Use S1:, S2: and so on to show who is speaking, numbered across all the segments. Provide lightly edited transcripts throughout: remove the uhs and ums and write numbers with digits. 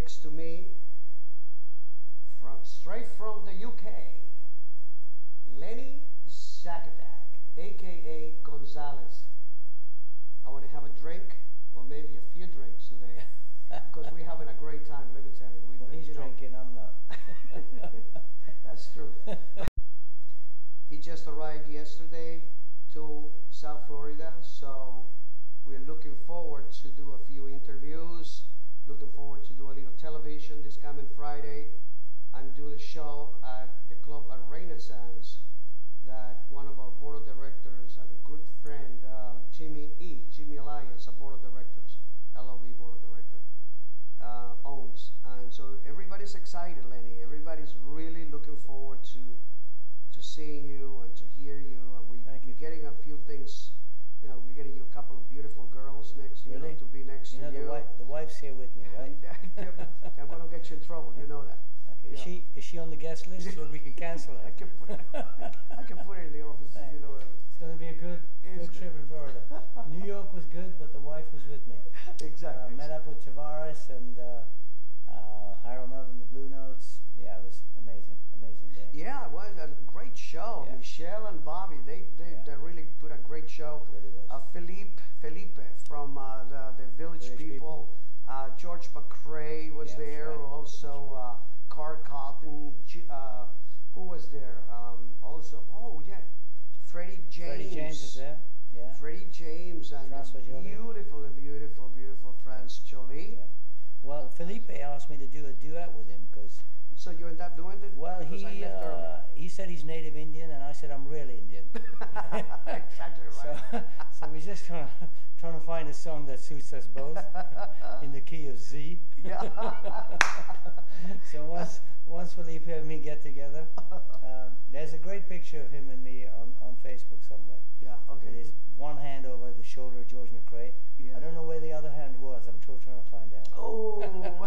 S1: next to me, from straight from the UK, Lenny Zakatak, aka Gonzalez. I want to have a drink, or maybe a few drinks today, because we're having a great time. Let me tell you.
S2: Well, he's drinking, I'm not.
S1: That's true. He just arrived yesterday to South Florida, so we're looking forward to do a few interviews, looking forward to do a little television this coming Friday, and do the show at the club at Renaissance that one of our board of directors and a good friend, Jimmy Elias, a board of directors, LOV board of director, owns. And so everybody's excited, Lenny. Everybody's really looking forward to seeing you and to hear you. And we're getting a few things. You know, we're getting you a couple of beautiful girls next,
S2: really?
S1: To be next to you.
S2: The wife's here with me, right?
S1: I'm gonna get you in trouble. You know that.
S2: Okay. Is she on the guest list, so we can cancel her?
S1: I can put it in the office. You know.
S2: It's going to be a good trip in Florida. New York was good, but the wife was with me.
S1: Exactly.
S2: Met up with Tavares and Harold Melvin, the Blue Notes. Yeah, it was amazing day.
S1: Yeah, it was a great show.
S2: Yeah.
S1: Michelle and Bobby, they really put a great show.
S2: It really was.
S1: Felipe from the Village People. George McCrae was there.
S2: Right.
S1: Also, Carl Cotton. Who was there? Also, Freddie James.
S2: Freddie James is there. Yeah.
S1: Freddie James and beautiful France Jolie.
S2: Yeah. Well, Felipe asked me to do a duet with him because.
S1: So you end up doing it?
S2: Well, he said he's native Indian, and I said I'm really Indian.
S1: Exactly right.
S2: So we're just trying to find a song that suits us both in the key of Z.
S1: Yeah.
S2: So once Felipe and me get together, there's a great picture of him and me on Facebook somewhere.
S1: Yeah. Okay.
S2: With his one hand over the shoulder of George McCrae. Yeah. I don't know where the other hand was. I'm still trying to find out.
S1: Oh.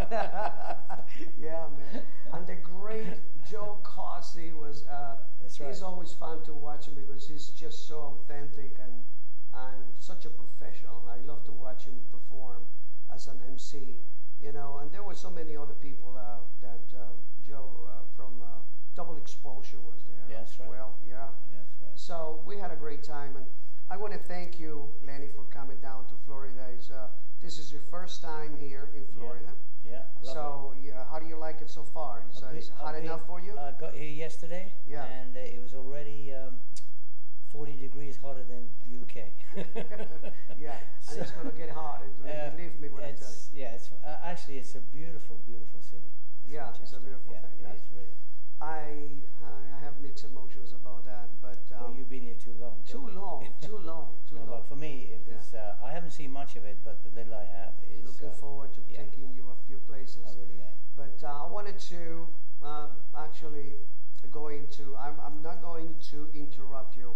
S1: Yeah, man. And the great Joe Cossey was.
S2: That's right.
S1: He's always fun to watch him because he's just so authentic and such a professional. I love to watch him perform as an MC. You know, and there were so many other people that Joe from Double Exposure was there.
S2: Yes,
S1: as
S2: right.
S1: Well, yeah.
S2: That's right.
S1: So we had a great time, and I want to thank you, Lenny, for coming down to Florida. This is your first time here in Florida.
S2: Yeah.
S1: So how do you like it so far? Is it hot enough for you?
S2: I got here yesterday.
S1: Yeah.
S2: And it was already 40 degrees hotter than UK.
S1: Yeah, and it's going to get hot. Believe me when I tell you.
S2: Yeah, it's actually it's a beautiful city.
S1: It's a beautiful thing.
S2: Yeah,
S1: Yes.
S2: it's really.
S1: I have mixed emotions about that, but
S2: Well, you've been here too long.
S1: too long.
S2: No, but for me, it was. I haven't seen much of it, but the little I have is.
S1: Looking forward to taking you a few places.
S2: I really am.
S1: But I wanted to actually go into. I'm not going to interrupt you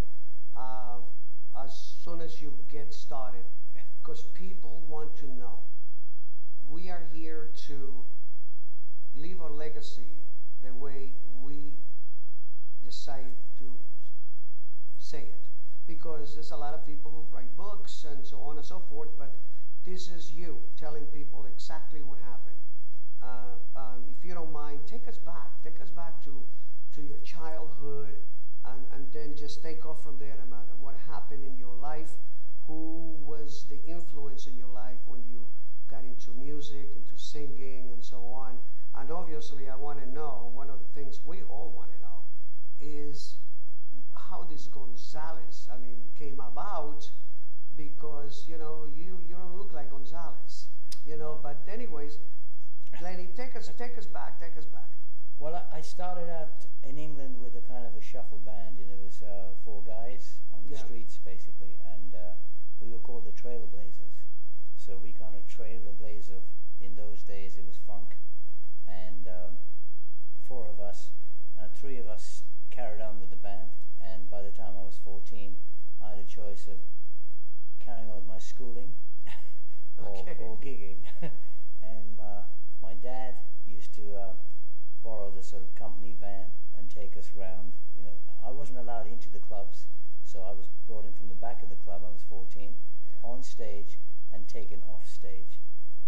S1: as soon as you get started, because people want to know. We are here to leave a legacy the way we decide to say it, because there's a lot of people who write books and so on and so forth, but this is you telling people exactly what happened. If you don't mind, take us back to your childhood, and then just take off from there about what happened in your life. Who was the influence in your life when you got into music, into singing, and so on? And obviously, I want to know, one of the things we all want to know is how this Gonzalez, came about, because, you don't look like Gonzalez, but anyways, Lenny, take us back.
S2: Well, I started out in England with a kind of a shuffle band, and there was 4 guys on the streets, basically, and we were called the Trailblazers. So we kind of trailed the blaze of, in those days, it was funk, and 4 of us, 3 of us carried on with the band, and by the time I was 14, I had a choice of carrying on with my schooling or gigging. And my dad used to borrow the sort of company van and take us around. I wasn't allowed into the clubs, so I was brought in from the back of the club. I was 14, on stage, and taken off stage because I was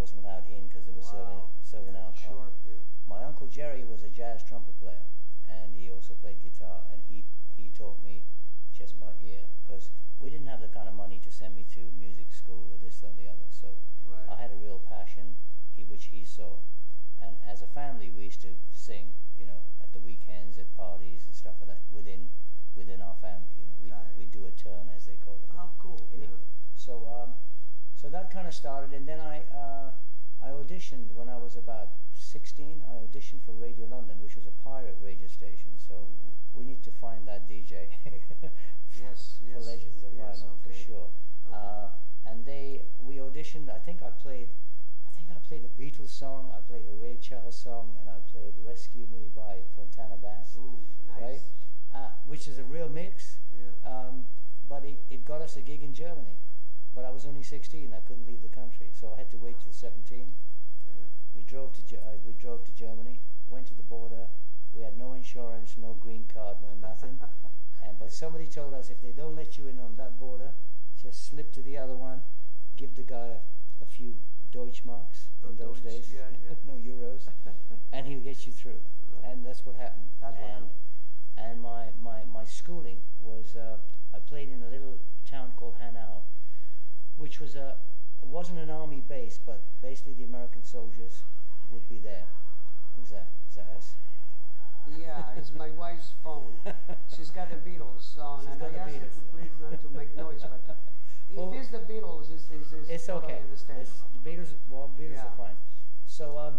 S2: wasn't allowed in because they were serving
S1: Yeah,
S2: alcohol.
S1: sure. Yeah.
S2: My uncle Jerry was a jazz trumpet player, and he also played guitar, and he taught me just by ear, because we didn't have the kind of money to send me to music school or this or the other. So
S1: Right.
S2: I had a real passion, which he saw, and as a family we used to sing, at the weekends, at parties and stuff like that within our family.
S1: Got it.
S2: We do a turn, as they call it.
S1: How cool.
S2: in
S1: Yeah.
S2: England. So that kind of started, and then I auditioned when I was about 16. I auditioned for Radio London, which was a pirate radio station. So we need to find that DJ
S1: Yes,
S2: for
S1: yes,
S2: Legends of
S1: yes,
S2: Vinyl for
S1: okay.
S2: sure.
S1: Okay.
S2: And we auditioned. I think I played a Beatles song. I played a Ray Charles song, and I played "Rescue Me" by Fontana Bass.
S1: Ooh, nice.
S2: Right? Which is a real mix.
S1: Yeah.
S2: But it got us a gig in Germany. But I was only 16. I couldn't leave the country, so I had to wait till 17.
S1: Yeah.
S2: We drove to Germany, went to the border. We had no insurance, no green card, no nothing. But somebody told us, if they don't let you in on that border, just slip to the other one, give the guy a few Deutschmarks in those
S1: Deutsch,
S2: days,
S1: yeah, yeah.
S2: no euros, and he'll get you through.
S1: Right.
S2: And that's what happened.
S1: That's what happened.
S2: And my schooling was, I played in a little town called Hanau, which was it wasn't an army base, but basically the American soldiers would be there. Who's that? Is that us?
S1: Yeah, it's my wife's phone. She's got the Beatles on,
S2: She's
S1: and
S2: got
S1: I
S2: the
S1: asked her
S2: Beatles.
S1: to please not to make noise, but
S2: Well,
S1: if it's the Beatles,
S2: It's
S1: totally
S2: okay.
S1: understandable.
S2: The Beatles
S1: Yeah.
S2: are fine. So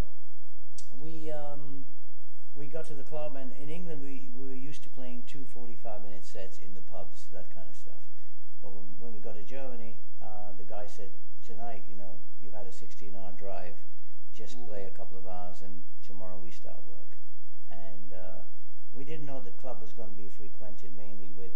S2: we got to the club, and in England we were used to playing 2 45-minute sets in the pubs, that kind of stuff. But when we got to Germany, the guy said, tonight, you've had a 16-hour drive, just play a couple of hours, and tomorrow we start work. And we didn't know the club was going to be frequented mainly with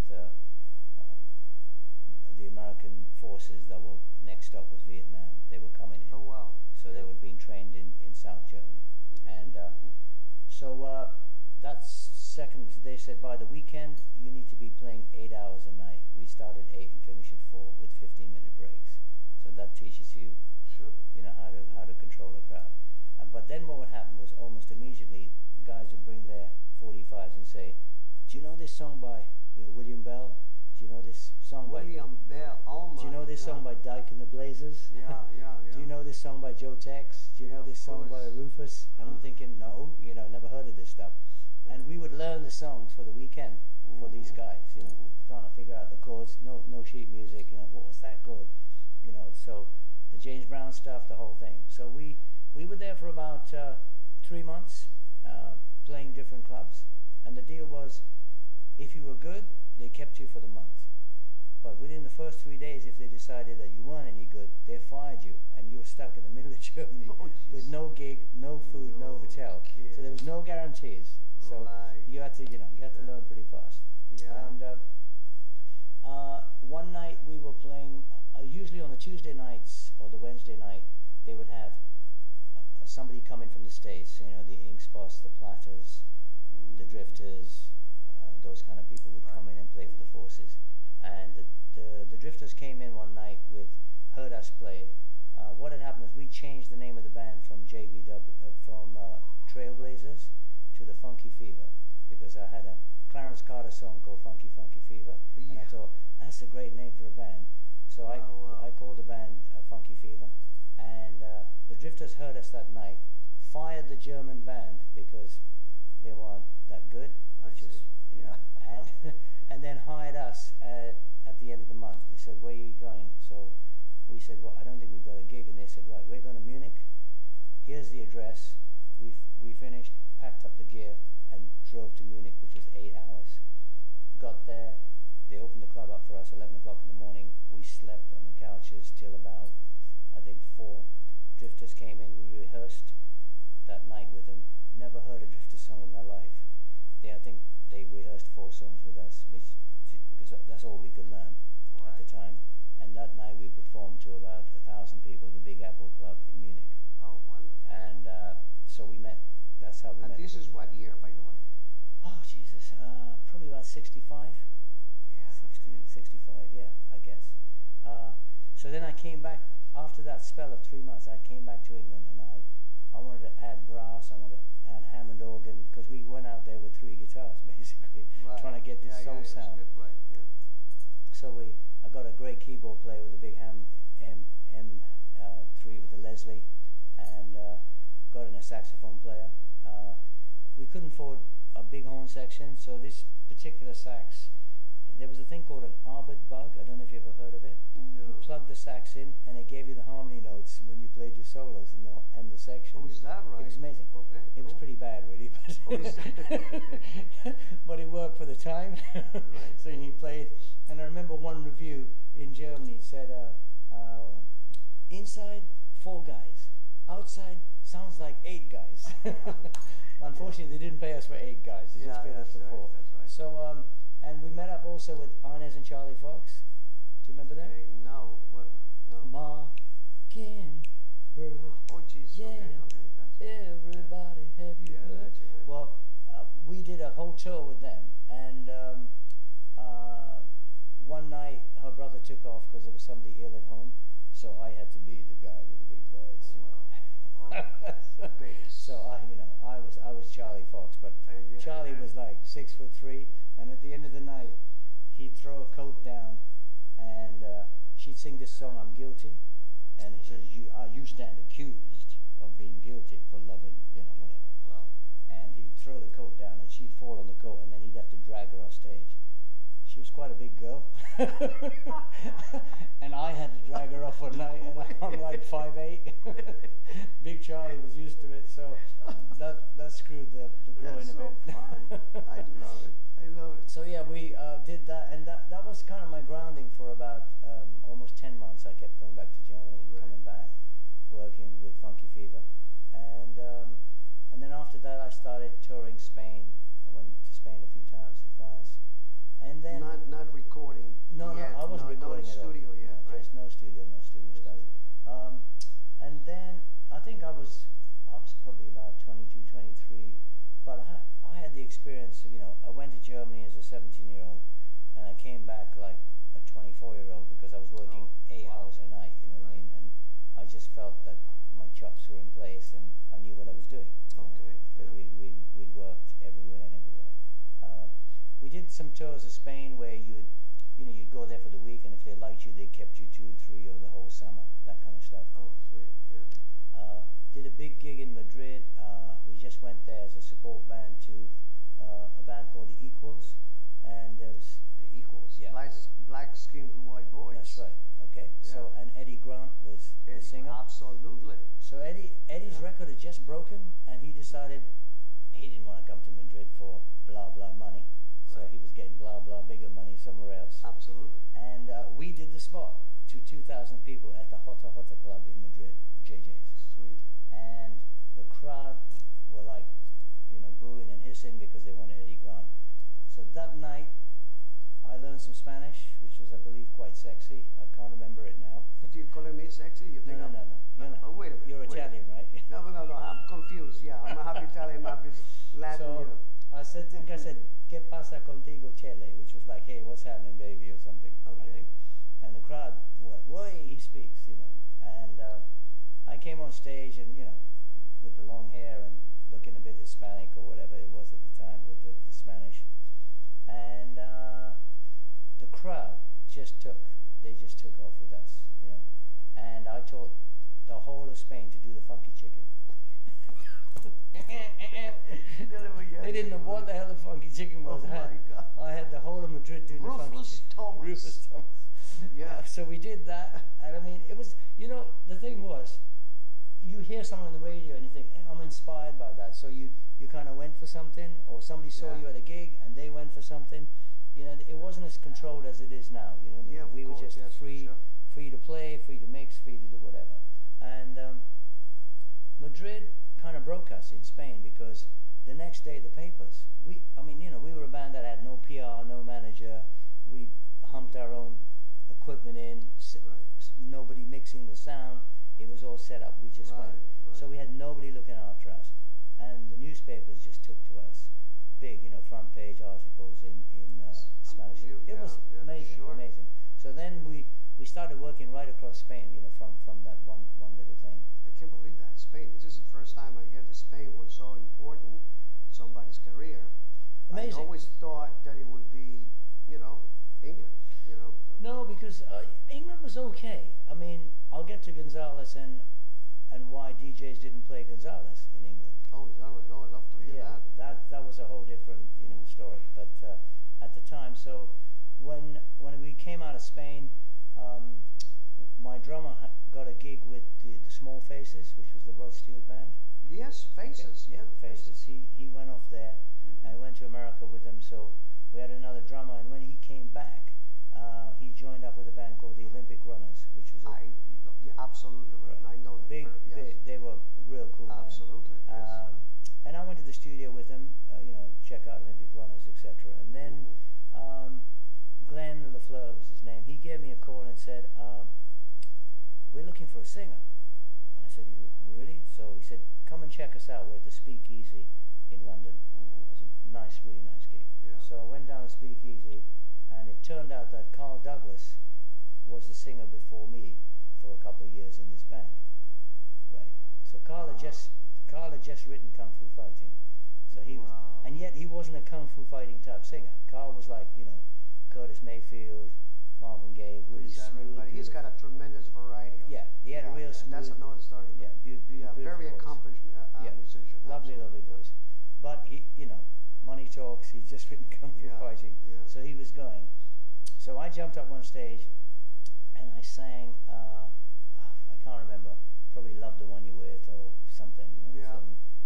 S2: the American forces that were next stop was Vietnam. They were coming in.
S1: Oh wow!
S2: So they were being trained in South Germany. And so that's second. They said by the weekend you need to be playing 8 hours a night. We start at 8 and finish at 4 with 15-minute breaks. So that teaches you,
S1: Sure.
S2: how to control a crowd. But then what would happen was almost immediately the guys would bring their 45s and say, "Do you know this song by William Bell? Do you know this song by
S1: William Bell. Oh my.
S2: Do you know this song by Dyke and the Blazers?
S1: Yeah, yeah, yeah.
S2: Do you know this song by Joe Tex? Do you know
S1: Yeah,
S2: this
S1: of
S2: song by
S1: course.
S2: Rufus?" And I'm thinking, no, never heard of this stuff. And we would learn the songs for the weekend for these guys, trying to figure out the chords. No sheet music, what was that chord? So the James Brown stuff, the whole thing. So we were there for about 3 months, playing different clubs. And the deal was, if you were good, they kept you for the month. But within the first 3 days, if they decided that you weren't any good, they fired you, and you were stuck in the middle of Germany with no gig, no food, no hotel. So there was no guarantees. So
S1: Right.
S2: you had to, learn pretty fast.
S1: Yeah.
S2: And one night we were playing. Usually on the Tuesday nights or the Wednesday night, they would have somebody coming from the States. The Inks Boss, the Platters, the Drifters, those kind of people would come in and play for the Forces. And the Drifters came in one night heard us play it. What had happened is we changed the name of the band from from Trailblazers to the Funky Fever, because I had a Clarence Carter song called Funky Funky Fever, and I thought that's a great name for a band. So I called the band Funky Fever, and the Drifters heard us that night, fired the German band because they weren't that good, and then hired us at the end of the month. They said, "Where are you going?" So we said, "Well, I don't think we've got a gig." And they said, "Right, we're going to Munich. Here's the address." We finished, packed up the gear, and drove to Munich, which was 8 hours. Got there, they opened the club up for us 11 o'clock in the morning. We slept on the couches till about, I think, 4. Drifters came in, we rehearsed that night with them. Never heard a Drifters song in my life. I think they rehearsed 4 songs with us, because that's all we could learn at the time. And that night we performed to about 1,000 people at the Big Apple Club in Munich.
S1: Oh, wonderful.
S2: And so we met. That's how we met.
S1: And this is what year, by the way?
S2: Oh, Jesus. Probably about 65.
S1: Yeah.
S2: 65, yeah, I guess. So then I came back after that spell of 3 months, I came back to England, and I wanted to add brass, I wanted to add Hammond organ, because we went out there with 3 guitars, basically,
S1: Right.
S2: trying to get this soul
S1: that's
S2: sound.
S1: good, right, yeah.
S2: So I got a great keyboard player with a big M3 with the Leslie, and got in a saxophone player. We couldn't afford a big horn section, so this particular sax, there was a thing called an Arbit bug. I don't know if you ever heard of it.
S1: No.
S2: You plugged the sax in, and it gave you the harmony notes when you played your solos in the section.
S1: Oh, is that right?
S2: It was amazing.
S1: Okay,
S2: It was
S1: cool.
S2: pretty bad, really, but,
S1: Oh, is that-
S2: but it worked for the time.
S1: Right.
S2: So he played, and I remember one review in Germany said, inside 4 guys, outside sounds like 8 guys. Unfortunately, they didn't pay us for 8 guys. They just paid us for
S1: that's
S2: 4.
S1: right, that's right.
S2: So, and we met up also with Inez and Charlie Fox. Do you remember them?
S1: Okay, no, what, no.
S2: Mockingbird.
S1: Oh, jeez,
S2: Yeah.
S1: okay, that's,
S2: Everybody, have you
S1: Yeah,
S2: heard?
S1: that's right.
S2: Well, we did a whole tour with them, and one night her brother took off because there was somebody ill at home, so I had to be the guy with the big voice. You know.
S1: Oh, bass.
S2: So I was Charlie Fox, but
S1: Yeah,
S2: Charlie
S1: yeah.
S2: was like 6'3", and at the end of the night, he'd throw a coat down, and she'd sing this song, "I'm Guilty," and he says, "You stand accused of being guilty for loving, whatever."
S1: Wow.
S2: And he'd throw the coat down, and she'd fall on the coat, and then he'd have to drag her off stage. She was quite a big girl, and I had to drag her off one night, and I'm like 5'8". Big Charlie was used to it, so that screwed the groin
S1: That's
S2: a
S1: so
S2: bit.
S1: fun. I love it. I love it.
S2: So yeah, we did that, and that was kind of my grounding for about almost 10 months. I kept going back to Germany,
S1: Right.
S2: coming back, working with Funky Fever, and then after that I started touring Spain. I went to Spain a few times, to France, and then
S1: Not recording.
S2: no,
S1: yet.
S2: I wasn't recording
S1: no
S2: at all.
S1: studio yet,
S2: No,
S1: right?
S2: just no studio stuff. And then I think I was probably about 22, 23, but I had the experience of, I went to Germany as a 17-year-old, and I came back like a 24-year-old because I was working
S1: Oh,
S2: 8
S1: wow.
S2: hours a night, you know what I
S1: Right.
S2: mean? And I just felt that my chops were in place and I knew what I was doing.
S1: Okay,
S2: Because
S1: yeah.
S2: we'd worked everywhere and everywhere. We did some tours of Spain where you'd go there for the week, and if they liked you, they kept you 2, 3, or the whole summer, that kind of stuff.
S1: Oh, sweet, yeah.
S2: Did a big gig in Madrid. We just went there as a support band to a band called The Equals, and there was
S1: The Equals.
S2: Yeah.
S1: Black skin, blue-eyed boys.
S2: that's right. Okay, so
S1: Yeah.
S2: and Eddie Grant was the
S1: Eddie,
S2: singer.
S1: Absolutely.
S2: So Eddie's
S1: Yeah.
S2: record had just broken, and he decided he didn't want to come to Madrid for blah blah money, so
S1: Right.
S2: he was getting blah blah bigger money somewhere else.
S1: Absolutely.
S2: And we did the spot to 2,000 people at the Hota Hota Club in Madrid, JJ's.
S1: Sweet.
S2: And the crowd were like, booing and hissing because they wanted Eddie Grant. So that night, I learned some Spanish, which was, I believe, quite sexy. I can't remember it now.
S1: Do you calling me sexy? You think
S2: No. You're not.
S1: Oh, wait a minute.
S2: You're
S1: wait.
S2: Italian, right?
S1: No, I'm confused. Yeah, I'm half Italian, half is Latin.
S2: So I said, "¿Qué pasa contigo, Chele?" Which was like, "Hey, what's happening, baby?" or something. I
S1: Okay.
S2: think. And the crowd went, "Way he speaks," And I came on stage, and with the long hair and looking a bit Hispanic or whatever it was at the time with the Spanish, and the crowd just took off with us, And I taught the whole of Spain to do the funky chicken. They didn't know what the hell the funky chicken was.
S1: Oh my God.
S2: I had the whole of Madrid doing the funky
S1: Rufus
S2: chicken.
S1: Thomas.
S2: Rufus Thomas.
S1: Yeah.
S2: So we did that, and I mean, it was, the thing was, you hear someone on the radio and you think, hey, I'm inspired by that. So you kind of went for something, or somebody saw
S1: Yeah.
S2: you at a gig and they went for something. It wasn't as controlled as it is now.
S1: Yeah, of
S2: we were
S1: course,
S2: just
S1: yes,
S2: free,
S1: sure.
S2: free to play, free to mix, free to do whatever. And Madrid kind of broke us in Spain because the next day the papers, we were a band that had no PR, no manager. We humped our own equipment in,
S1: Right.
S2: nobody mixing the sound. It was all set up. We just
S1: Right,
S2: went.
S1: right.
S2: So we had nobody looking after us, and the newspapers just took to us, big, front page articles in Spanish.
S1: unbelievable.
S2: It was
S1: Yeah,
S2: amazing,
S1: sure.
S2: amazing. So then we we started working right across Spain, you know, from that one little thing.
S1: I can't believe that Spain. This is the first time I hear that Spain was so important in somebody's career.
S2: Amazing.
S1: I always thought that it would be, you know, England. You know. So.
S2: No, because England was okay. I mean, I'll get to Gonzales and why DJs didn't play Gonzales in England.
S1: Oh, is that right? Oh, I'd love to hear
S2: that was a whole different, you know, story. But at the time, so when we came out of Spain, my drummer got a gig with the Small Faces, which was the Rod Stewart band.
S1: Yes, Faces.
S2: Okay. Yeah, Faces. He went off there. I went to America with him, so we had another drummer. And when he came back, he joined up with a band called the Olympic Runners, which was
S1: yeah, absolutely right. I know them.
S2: Yes. They were real cool.
S1: Absolutely. Yes.
S2: And I went to the studio with him, you know, check out Olympic Runners, etc. And then Glenn LaFleur was his name. He gave me a call and said, "We're looking for a singer." I said, "Really?" So he said, "Come and check us out. We're at the Speakeasy in London." It was a nice, really nice gig.
S1: Yeah.
S2: So I went down to Speakeasy, and it turned out that Carl Douglas was the singer before me for a couple of years in this band. Right. So Carl had just written Kung Fu Fighting. So he was, and yet he wasn't a Kung Fu Fighting type singer. Carl was like, you know, Curtis Mayfield, Marvin Gaye, really smooth.
S1: But he's got a tremendous variety.
S2: He had a real smooth.
S1: That's another story. Very accomplished musician.
S2: Lovely voice. But he, you know, money talks. He's just written Kung Fu Fighting.
S1: Yeah.
S2: So he was going. So I jumped up on stage, and I sang. I can't remember. Probably "Love the One You With" or something. You know,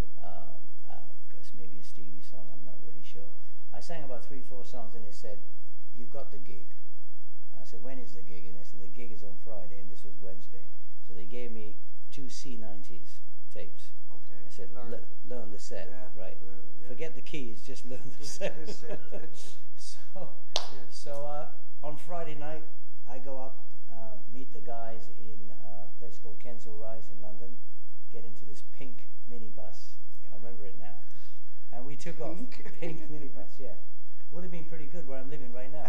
S2: maybe a Stevie song. I'm not really sure. I sang about 3-4 songs, and they said, "You've got the gig." I said, "When is the gig?" And they said, "The gig is on Friday," and this was Wednesday. So they gave me 2 C90s tapes.
S1: Okay.
S2: I said, learn the set, right? Forget the keys, just learn the set. So on Friday night, I go up, meet the guys in a place called Kensal Rise in London, get into this pink minibus. I remember it now. And we took off. Pink minibus, yeah. Would have been pretty good where I'm living right now.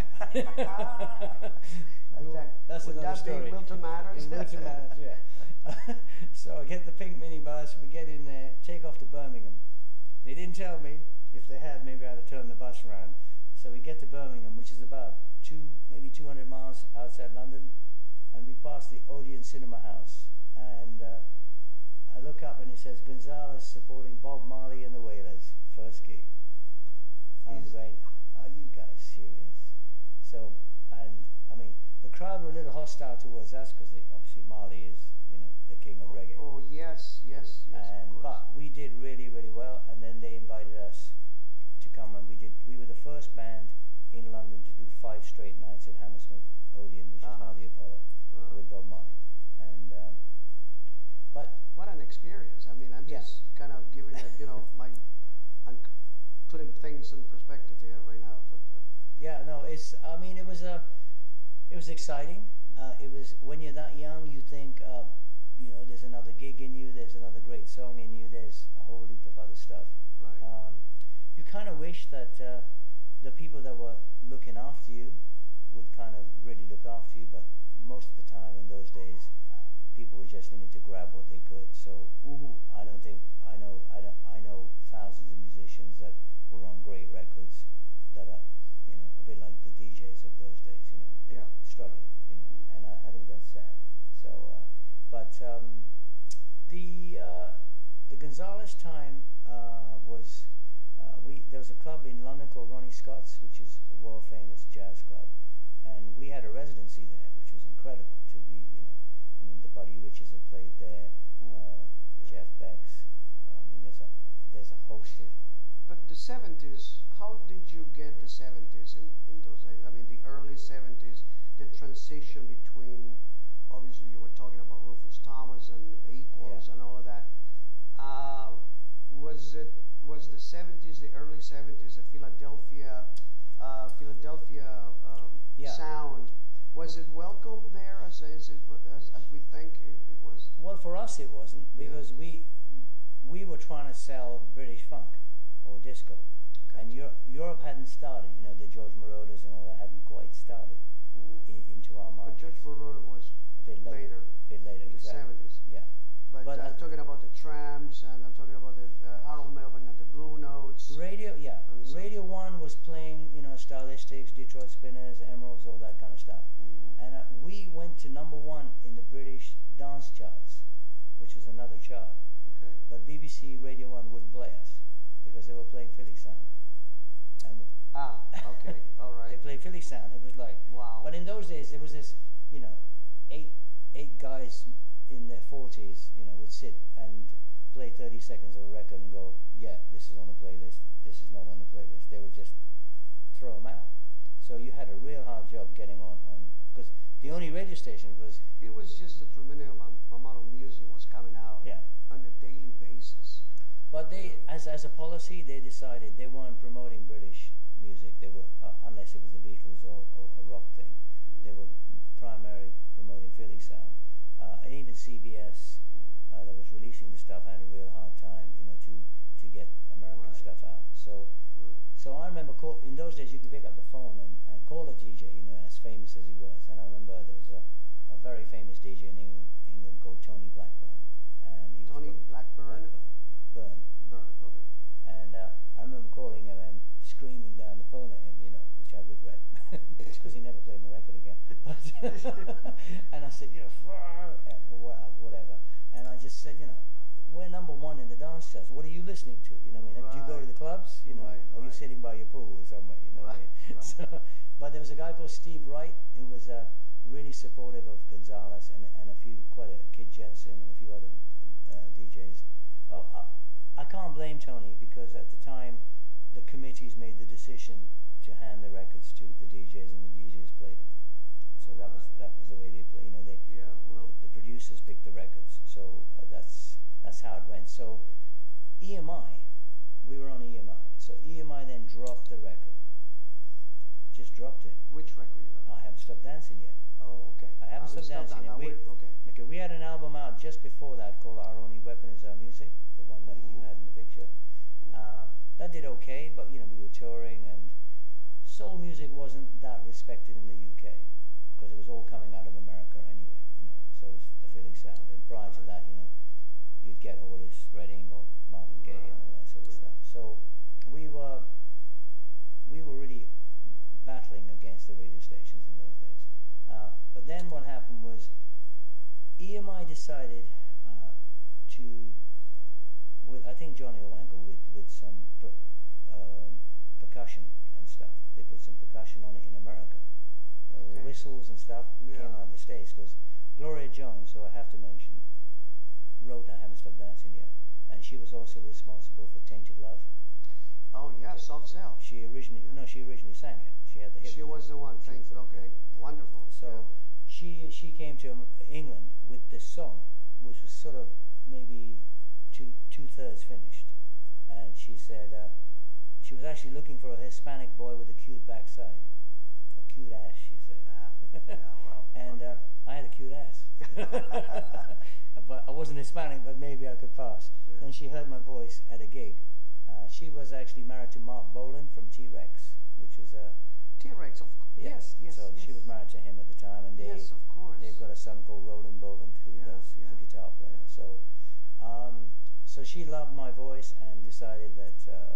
S2: That's another story.
S1: Be Wilton Manors?
S2: In Wilton Manors, yeah. So I get the pink minibus, we get in there, take off to Birmingham. They didn't tell me. If they had, maybe I'd have turned the bus around. So we get to Birmingham, which is about maybe 200 miles outside London, and we pass the Odeon Cinema House. And I look up and it says, "Gonzales supporting Bob Marley and the Wailers, first gig." I'm going, "Are you guys serious?" So, and I mean, the crowd were a little hostile towards us because obviously Marley is, you know, the king of reggae.
S1: Oh yes.
S2: And but we did really, really well, and then they invited us to come, and we were the first band in London to do 5 straight nights at Hammersmith Odeon, which is now the Apollo, with Bob Marley. And but
S1: what an experience! I mean, I'm just kind of giving it, you know, I'm putting things in perspective here right now.
S2: Yeah, no, it's. I mean, it was exciting. It was when you're that young, you think, you know, there's another gig in you, there's another great song in you, there's a whole heap of other stuff.
S1: Right.
S2: You kind of wish that the people that were looking after you would kind of really look after you, but most of the time in those days, people were just in it to grab what they could. So I don't think I know thousands of musicians that were on great records that are, you know, a bit like the DJs of those days. You know, they were struggling. You know, and I think that's sad. So, but the Gonzales time was there was a club in London called Ronnie Scott's, which is a world famous jazz club, and we had a residency there, which was incredible to be, you know. I mean, the Buddy Riches have played there, Jeff Beck's. I mean, there's a host of.
S1: But the 70s, how did you get the 70s in those days? I mean, the early 70s, the transition between, obviously you were talking about Rufus Thomas and Equals and all of that. Was the 70s, the early 70s, the Philadelphia sound, was it welcome there as we think it was?
S2: Well, for us it wasn't, because we were trying to sell British funk or disco, and Europe hadn't started. You know, the George Moroders and all that hadn't quite started into our
S1: But
S2: markets.
S1: Judge Rotor was
S2: A bit later.
S1: later,
S2: Bit later,
S1: in the
S2: exactly.
S1: 70s.
S2: Yeah.
S1: But
S2: But
S1: I'm talking about the Tramps, and I'm talking about the Harold Melvin and the Blue Notes.
S2: Radio, yeah.
S1: And so-
S2: Radio 1 was playing, Stylistics, Detroit Spinners, Emeralds, all that kind of stuff.
S1: Mhm.
S2: And we went to #1 in the British dance charts, which is another chart.
S1: Okay.
S2: But BBC Radio 1 wouldn't play us because they were playing Philly Sound. And
S1: Ah, okay, all
S2: they
S1: right.
S2: played Philly Sound. It was like,
S1: Wow.
S2: but in those days, there was this, eight guys in their 40s, would sit and play 30 seconds of a record and go, yeah, this is on the playlist, this is not on the playlist. They would just throw them out. So you had a real hard job getting on, because the only radio station was,
S1: It was just a tremendous amount of music was coming out
S2: yeah.
S1: on a daily basis.
S2: But they, as a policy, they decided they weren't promoting British music. They were, unless it was the Beatles or a rock thing, they were primarily promoting Philly sound. And even CBS, that was releasing the stuff, had a real hard time, to get American
S1: Right.
S2: stuff out. So I remember in those days you could pick up the phone and call a DJ, as famous as he was. And I remember there was a very famous DJ in England called Tony Blackburn, and he
S1: Tony
S2: was
S1: Blackburn?
S2: Burn.
S1: Burn, okay.
S2: And I remember calling him and screaming down the phone at him, which I regret, because he never played my record again. But and I said, whatever. And I just said, we're #1 in the dance charts. What are you listening to? Do you go to the clubs?
S1: Right,
S2: Or are you
S1: right.
S2: sitting by your pool or somewhere? What I mean?
S1: Right.
S2: So, but there was a guy called Steve Wright who was really supportive of Gonzalez and quite a Kid Jensen and a few other DJs. I can't blame Tony because at the time the committees made the decision to hand the records to the DJs and the DJs played them. So that was the way they play.
S1: Yeah, well.
S2: The producers picked the records. So that's how it went. So EMI, we were on EMI. So EMI then dropped the record. Just dropped it.
S1: Which record you done?
S2: I haven't stopped dancing yet.
S1: Oh, okay.
S2: I haven't stopped dancing yet.
S1: Okay.
S2: We had an album out just before that called Our Only Weapon Is Our Music, the one that you had in the picture. That did okay, but we were touring, and soul music wasn't that respected in the UK because it was all coming out of America anyway. So it was the Philly sound, and prior to that, you'd get Otis Redding or Marvin Gaye and all that sort of stuff. So we were really battling against the radio stations in those days. But then what happened was EMI decided with I think Johnny Owango with some percussion and stuff. They put some percussion on it in America. The
S1: Okay.
S2: whistles and stuff came out of the States because Gloria Jones, who I have to mention, wrote I Haven't Stopped Dancing Yet. And she was also responsible for Tainted Love.
S1: Oh, yeah, Soft Cell.
S2: She originally sang it. She had the hip.
S1: She was the one.
S2: She was the one.
S1: Okay, wonderful.
S2: So she came to England with this song, which was sort of maybe two-thirds finished, and she said she was actually looking for a Hispanic boy with a cute backside, a cute ass. She said.
S1: Yeah, well.
S2: And I had a cute ass, but I wasn't Hispanic, but maybe I could pass.
S1: Yeah.
S2: And she heard my voice at a gig. She was actually married to Mark Bolan from T-Rex, which was a
S1: T-Rex, yes.
S2: So she was married to him at the time, and
S1: Yes, of course.
S2: they've got a son called Roland Boland who's a guitar player.
S1: Yeah.
S2: So she loved my voice and decided that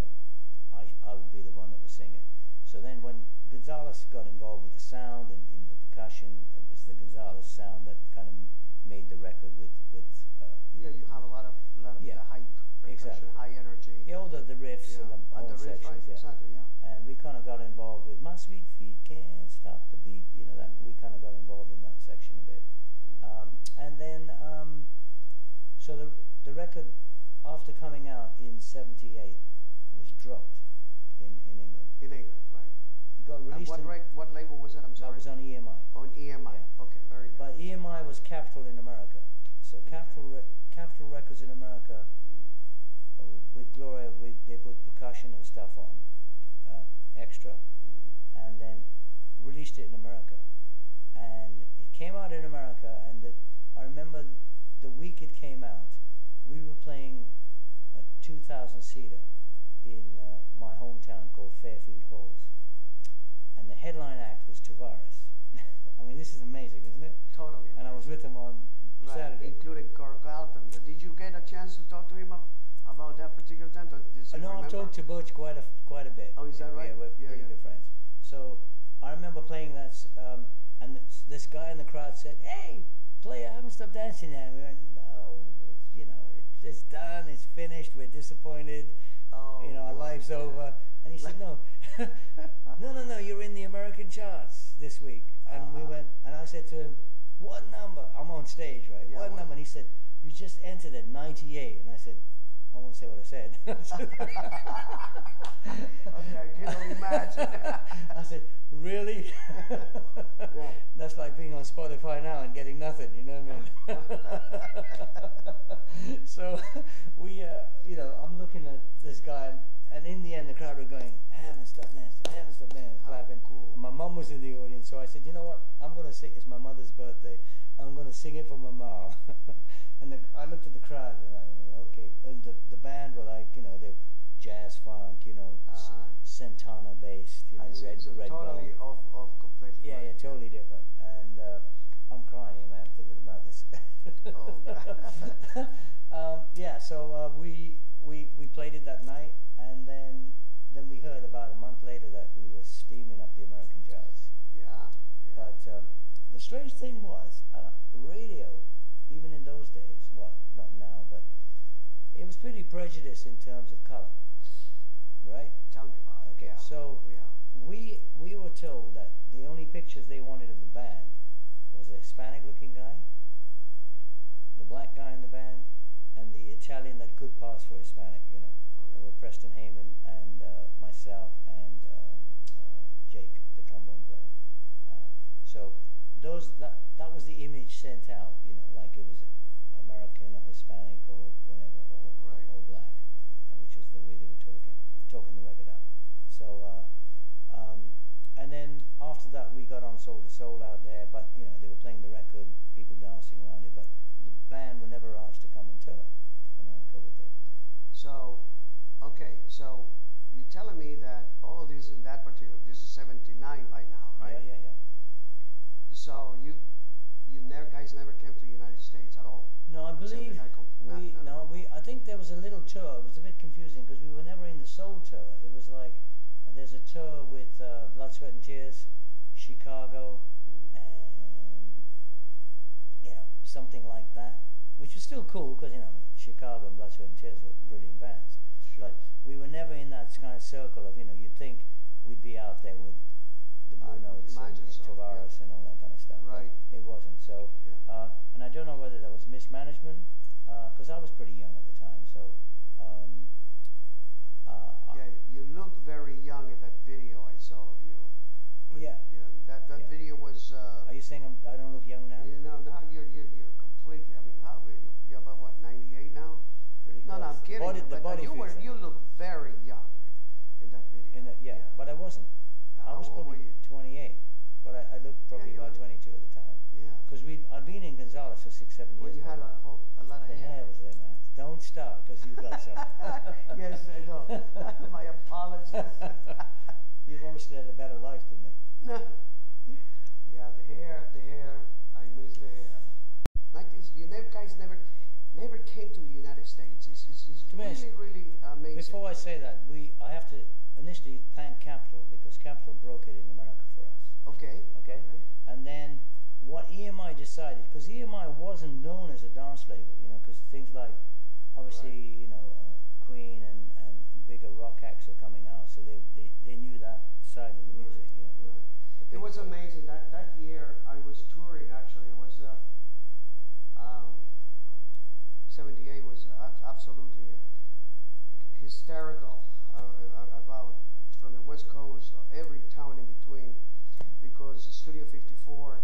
S2: I would be the one that would sing it. So then when Gonzalez got involved with the sound and the percussion, it was the Gonzalez sound that kind of made the record with
S1: you have a lot of the hype, percussion,
S2: exactly.
S1: high energy.
S2: Yeah, all the riffs and the horn
S1: riff,
S2: sections,
S1: right, exactly, yeah.
S2: And we kind of got involved with My Sweet Feet Can't Stop the Beat, that we kind of got involved in that section a bit. And then, so the record, after coming out in '78, was dropped in England.
S1: In England, right.
S2: It got released.
S1: What label was that? I'm sorry.
S2: That was on EMI.
S1: On EMI.
S2: Yeah.
S1: Okay, very good.
S2: But EMI was Capitol in America. So Capitol Records in America, with Gloria, they put percussion and stuff on, extra, and then released it in America. And it came out in America, and I remember the week it came out, we were playing a 2,000-seater in my hometown called Fairfield Halls. And the headline act was Tavares. I mean, this is amazing, isn't it?
S1: Totally.
S2: And I was with him on
S1: right,
S2: Saturday.
S1: including Kirk Alton. Did you get a chance to talk to him about that particular time?
S2: No, I've talked to Butch quite a bit.
S1: Oh, is that right?
S2: Yeah, we're pretty good friends. So I remember playing that, and this guy in the crowd said, "Hey, player, I haven't stopped dancing yet." And we went, "No, it's done. It's finished. We're disappointed.
S1: Oh,
S2: our life's over." And he said, "No, no, you're in the American charts this week." And we went, and I said to him, "What number?" I'm on stage, right?
S1: Yeah,
S2: what number? And he said, "You just entered at 98." And I said, "I won't say what I said."
S1: Okay, I can only imagine.
S2: I said, "Really?"
S1: Yeah.
S2: That's like being on Spotify now and getting nothing, you know what I mean? So I'm looking at this guy, and in the end, the crowd were going, "Haven't stopped dancing, haven't stopped dancing," clapping.
S1: Cool.
S2: And my mum was in the audience, so I said, "You know what? I'm going to sing. It's my mother's birthday. I'm going to sing it for my mom." And I looked at the crowd, and like, well, okay. And the band were like, they're jazz funk, Santana based, red
S1: totally
S2: bone.
S1: off completely.
S2: Yeah,
S1: right.
S2: yeah, totally different. And I'm crying, man, thinking about this.
S1: Oh,
S2: yeah, so we played it that night, and then we heard about a month later that we were steaming up the American charts.
S1: Yeah.
S2: But the strange thing was, radio, even in those days, well, not now, but it was pretty prejudiced in terms of color, right?
S1: Tell me about it.
S2: Okay,
S1: Yeah.
S2: so we were told that the only pictures they wanted of the band was a Hispanic-looking guy, the black guy in the band, and the Italian that could pass for Hispanic. There were Preston Heyman and myself and Jake, the trombone player. So that was the image sent out. Like it was American or Hispanic or whatever, or black, which was the way they were talking the record up. So, and then after that, we got on Soul to Soul out there, but they were playing the record, people dancing around it, but the band were never asked to come and tour America with it.
S1: So, okay, so you're telling me that all of this in that particular, this is 79 by now, right?
S2: Yeah.
S1: So you guys never came to the United States at all?
S2: No, I believe I think there was a little tour. It was a bit confusing because we were never in the Soul tour. It was like there's a tour with Blood, Sweat and Tears, Chicago, and something like that, which was still cool because Chicago and Blood, Sweat and Tears were brilliant bands.
S1: Sure.
S2: But we were never in that kind of circle of you'd think we'd be out there with the Blue Notes and Tavares and all that kind of stuff.
S1: Right.
S2: But it wasn't. So, and I don't know whether that was mismanagement, because I was pretty young at the time. So,
S1: yeah, you look very young in that video I saw of you. That video was.
S2: Are you saying I don't look young now?
S1: Now you're completely. I mean, how old are you? You're about what, 98 now?
S2: Pretty close.
S1: No, I'm kidding. You look very young in that video.
S2: But I wasn't. I was probably 28, but I looked probably about 22 at the time. Yeah. Because I'd been in Gonzales for 6-7 years.
S1: Well, you had a lot of hair.
S2: The hair was there, man. Don't start, because you got some.
S1: Yes, I know. My apologies.
S2: You've obviously had a better life than me.
S1: No. Yeah, the hair. I miss the hair. Like this, guys never came to the United States. It's really amazing.
S2: Before I say that, I have to initially thank Capitol, because Capitol broke it in America for us.
S1: Okay.
S2: And then what EMI decided, because EMI wasn't known as a dance label, because things like, obviously, Queen and bigger rock acts are coming out, so they knew that side of the music.
S1: Right. It was amazing. That year I was touring, actually. It was 78 was absolutely hysterical about from the West Coast, every town in between, because Studio 54,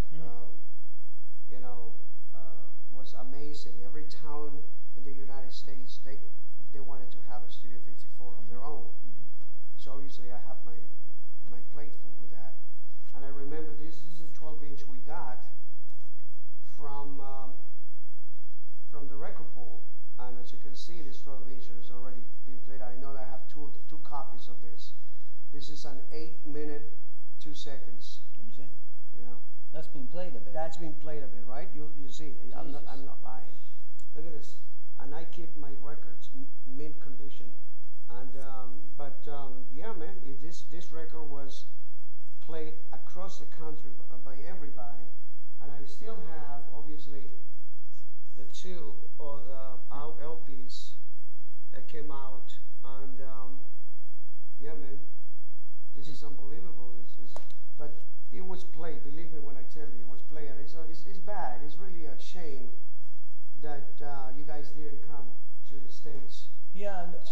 S1: was amazing. Every town in the United States, they wanted to have a Studio 54 of their own. So obviously I have my plate full with that. And I remember this is a 12-inch we got from the record pool, and as you can see, this 12-inch is already being played. I know that I have two copies of this. This is an 8 minute 2 seconds.
S2: Let me see.
S1: Yeah.
S2: That's been played a bit.
S1: That's been played a bit, right? You see, I'm not lying. Look at this, and I keep my records mint condition, and yeah, man, this record was played across the country by everybody, and I still have obviously the two LPs that came out, and yeah, man, this is unbelievable. But it was played. Believe me when I tell you, it was played. And it's bad. It's really a shame that you guys didn't come to the States.
S2: Yeah, and,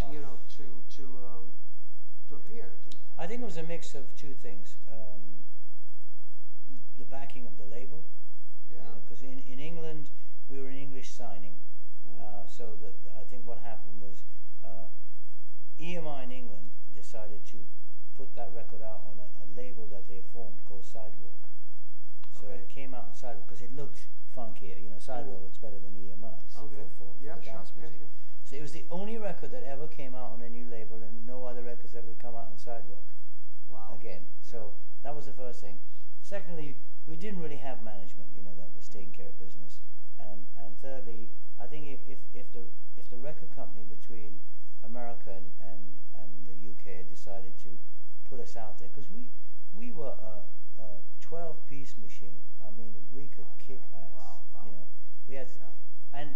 S1: to appear.
S2: I think it was a mix of two things: the backing of the label.
S1: Yeah.
S2: Because in England we were an English signing, so that I think what happened was EMI in England decided to put that record out on a label that they formed called Sidewalk. So
S1: Okay.
S2: it came out on Sidewalk because it looked funkier. You know, Sidewalk looks better than EMI's
S1: Okay.
S2: for
S1: Yeah, sure.
S2: dance music.
S1: Yeah.
S2: So it was the only record that ever came out on a new label, and no other records ever come out on Sidewalk
S1: Wow.
S2: again. So that was the first thing. Secondly, we didn't really have management, you know, that was taking care of business. And thirdly, I think if the record company between America and the UK had decided to put us out there, because we were a 12-piece machine. I mean, we could kick ass.
S1: Wow.
S2: You know, we had, and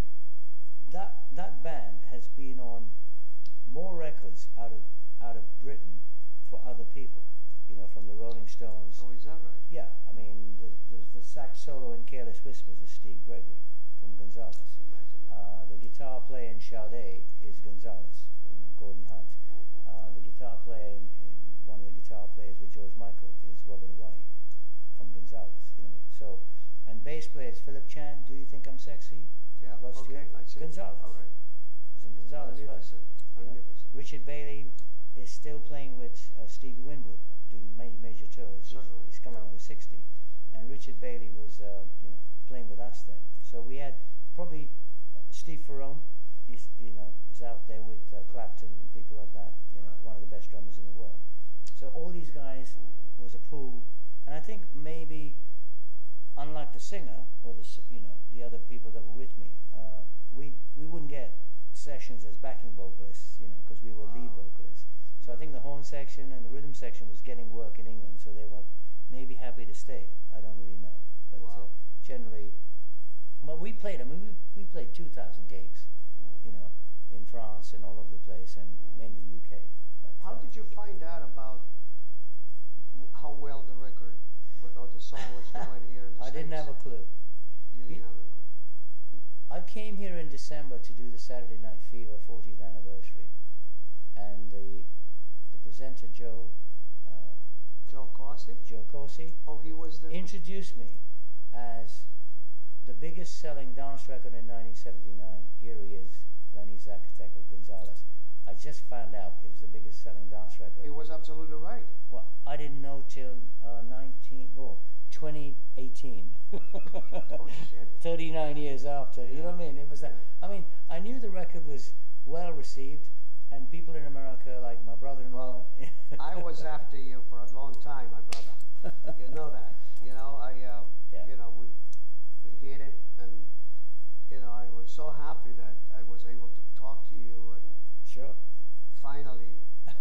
S2: that band has been on more records out of Britain for other people. You know, from the Rolling Stones.
S1: Oh, is that right?
S2: Yeah, I mean, the sax solo in Careless Whispers is Steve Gregory from Gonzales.
S1: Imagine that.
S2: The guitar player in Sade is Gonzales, you know, Gordon Hunt. The guitar player one of the guitar players with George Michael is Robert Hawaii from Gonzales. You know what I mean? So, and bass player is Philip Chan. Do You Think I'm Sexy?
S1: Yeah.
S2: Rod
S1: Okay.
S2: Stewart.
S1: I see.
S2: Gonzales.
S1: All right.
S2: Was in Gonzales first.
S1: Magnificent.
S2: You know?
S1: Magnificent.
S2: Richard Bailey is still playing with Stevie Winwood, doing major tours. He's come out with 60, and Richard Bailey was playing with us then. So we had probably Steve Ferrone. He's out there with Clapton and people like that. You know, one of the best drummers in the world. So all these guys was a pool, and I think maybe unlike the singer or the other people that were with me, we wouldn't get sessions as backing vocalists, you know, because we were lead vocalists. So I think the horn section and the rhythm section was getting work in England, so they were maybe happy to stay. I don't really know, but generally, well, we played. I mean, we played 2,000 gigs, you know, in France and all over the place, and mainly UK. But,
S1: how did you find out about how well the record or the song was doing here in the
S2: I
S1: States?
S2: didn't have a clue.
S1: You didn't have a clue.
S2: I came here in December to do the Saturday Night Fever 40th anniversary, and the presenter Joe Corsi.
S1: Oh, he was the
S2: introduced me as the biggest selling dance record in 1979. Here he is, Lenny Zacatec of Gonzales. I just found out it was the biggest selling dance record.
S1: He was absolutely right.
S2: Well, I didn't know till 2018.
S1: Oh shit.
S2: 39 years after, you know what I mean? It was that. I mean, I knew the record was well received, and people in America, like my brother-in-law.
S1: I was after you for a long time, my brother. You know that. You know, we hit it, and I was so happy that I was able to talk to you, and
S2: sure.
S1: finally,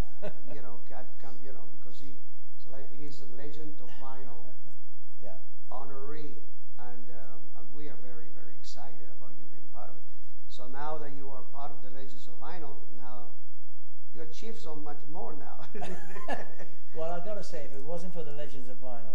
S1: because he's a legend of vinyl.
S2: Yeah.
S1: Honoree, and we are very, very excited about you being part of it. So now that you are part of the Legends of Vinyl, now you achieve so much more now.
S2: Well, I've got to say, if it wasn't for the Legends of Vinyl,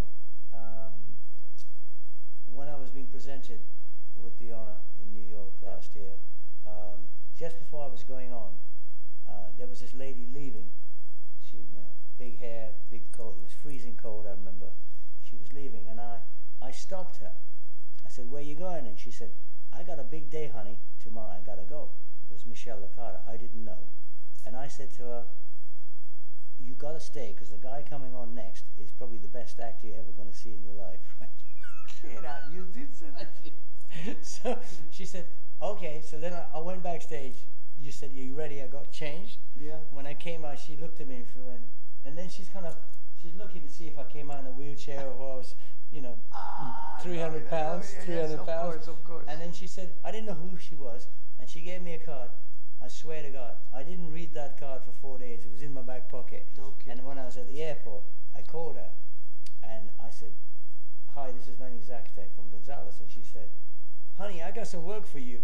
S2: when I was being presented with the honor in New York last year, just before I was going on, there was this lady leaving. She, big hair, big coat. It was freezing cold, I remember. She was leaving, and I stopped her. I said, "Where you going?" And she said, "I got a big day, honey. Tomorrow I gotta go." It was Michelle Licata. I didn't know. And I said to her, "You gotta stay, because the guy coming on next is probably the best actor you're ever gonna see in your life." Right?
S1: Get out. You did say that.
S2: So she said, "Okay." So then I went backstage. You said, "Are you ready?" I got changed.
S1: Yeah.
S2: When I came out, she looked at me and she went, and then she she's looking to see if I came out in a wheelchair or if I was, you know, 300 pounds, 300 pounds.
S1: Of course.
S2: And then she said, I didn't know who she was, and she gave me a card. I swear to God, I didn't read that card for 4 days. It was in my back pocket.
S1: Okay.
S2: And when I was at the airport, I called her, and I said, hi, this is Lenny Zacatec from Gonzales. And she said, honey, I got some work for you.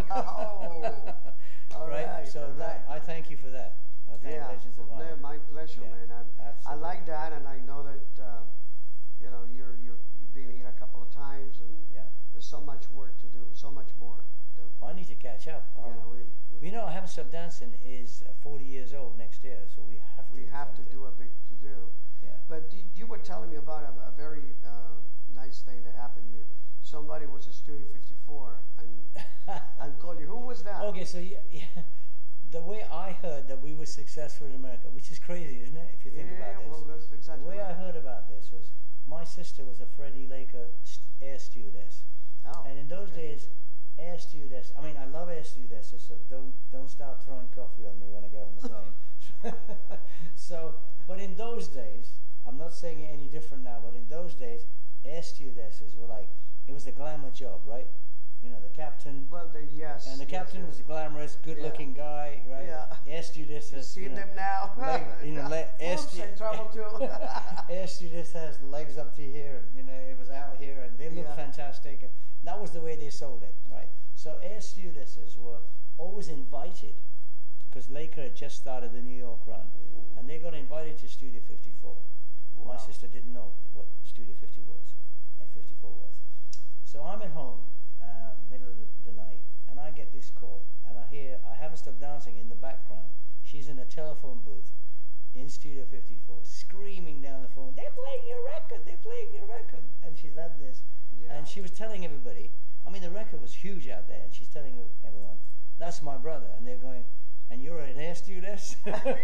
S1: All right.
S2: So
S1: all right.
S2: I thank you for that. I thank Legends of Iron.
S1: My pleasure,
S2: Yeah,
S1: man. I
S2: absolutely.
S1: like that, and I know that you know you've been here a couple of times, and
S2: Yeah.
S1: there's so much work to do, so much more. That
S2: Well, I need to catch up.
S1: you know,
S2: You know, Haven't Stopped Dancing is 40 years old next year, so we have to.
S1: we have to
S2: something.
S1: do a big to do.
S2: Yeah.
S1: But you were telling me about a very nice thing that happened here. Somebody was a Studio 54 and called you. Who was that?
S2: Okay, so the way I heard that we were successful in America, which is crazy, isn't it? If you think about this.
S1: Well, that's exactly
S2: The way I
S1: right.
S2: heard about this was my sister was a Freddie Laker air stewardess,
S1: Oh,
S2: and in those
S1: okay.
S2: days, air stewardess. I mean, I love air stewardesses, so don't start throwing coffee on me when I get on the plane. So, but in those days, I'm not saying it any different now, but in those days, air stewardesses were like, it was the glamour job, right? You know, the captain.
S1: Well, yes.
S2: And the captain was a glamorous, good-looking guy, right?
S1: Yeah.
S2: Air stewardess
S1: You
S2: has,
S1: see them now.
S2: air,
S1: Oops, in trouble too.
S2: air stewardess has legs up to here, and it was out here, and they look
S1: Yeah.
S2: fantastic. And that was the way they sold it, right? So air stewardesses were always invited, because Laker had just started the New York run, and they got invited to Studio 54. My
S1: Wow.
S2: sister didn't know what Studio 50 was, and 54 was. So I'm at home, middle of the night, and I get this call, and I hear I Haven't Stopped Dancing in the background. She's in a telephone booth in Studio 54, screaming down the phone, they're playing your record, they're playing your record. And she's at this,
S1: Yeah.
S2: and she was telling everybody, I mean, the record was huge out there, and she's telling everyone, that's my brother. And they're going, and you're an air stewardess?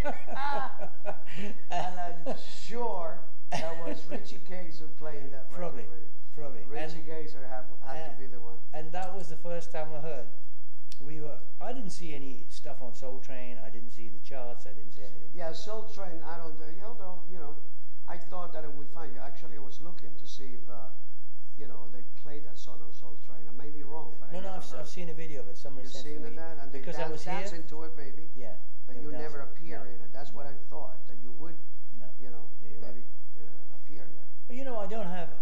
S1: And I'm sure that was Richie Kaiser playing that record
S2: Probably,
S1: for you.
S2: probably.
S1: Richie Kaiser had to be the one.
S2: And that was the first time I heard. I didn't see any stuff on Soul Train. I didn't see the charts. I didn't see anything.
S1: Yeah, Soul Train, I don't, although, I thought that it would find you. Actually, I was looking to see if, they played that song on Soul Train. I may be wrong, but
S2: No, I've seen a video of it. Somebody
S1: You've
S2: sent it
S1: seen
S2: to me.
S1: that? And they
S2: Because I was
S1: dance
S2: here.
S1: into it, maybe.
S2: Yeah.
S1: But
S2: they
S1: you
S2: were
S1: never
S2: dancing.
S1: appear
S2: No.
S1: in it. That's what I thought, that you would,
S2: No. Yeah, you're right.
S1: maybe appear in there.
S2: Well, I don't have,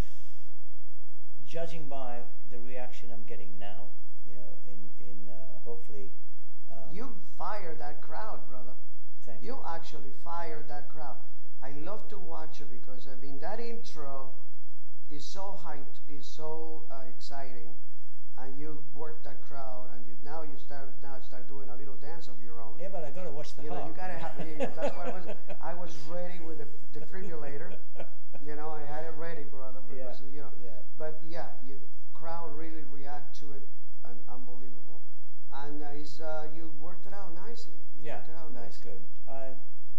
S2: judging by the reaction I'm getting now, in hopefully.
S1: You fired that crowd, brother.
S2: Thank you.
S1: You actually fired that crowd. I love to watch it because, that intro is so hyped, is so exciting, and you work that crowd, and now you start doing a little dance of your own.
S2: Yeah, but I gotta watch the heart.
S1: You gotta have. Yeah, that's what I was ready with the defibrillator. I had it ready, brother. Because,
S2: Yeah.
S1: But yeah, crowd really react to it, and unbelievable. And you worked it out nicely. You worked it out
S2: that's
S1: nicely.
S2: good.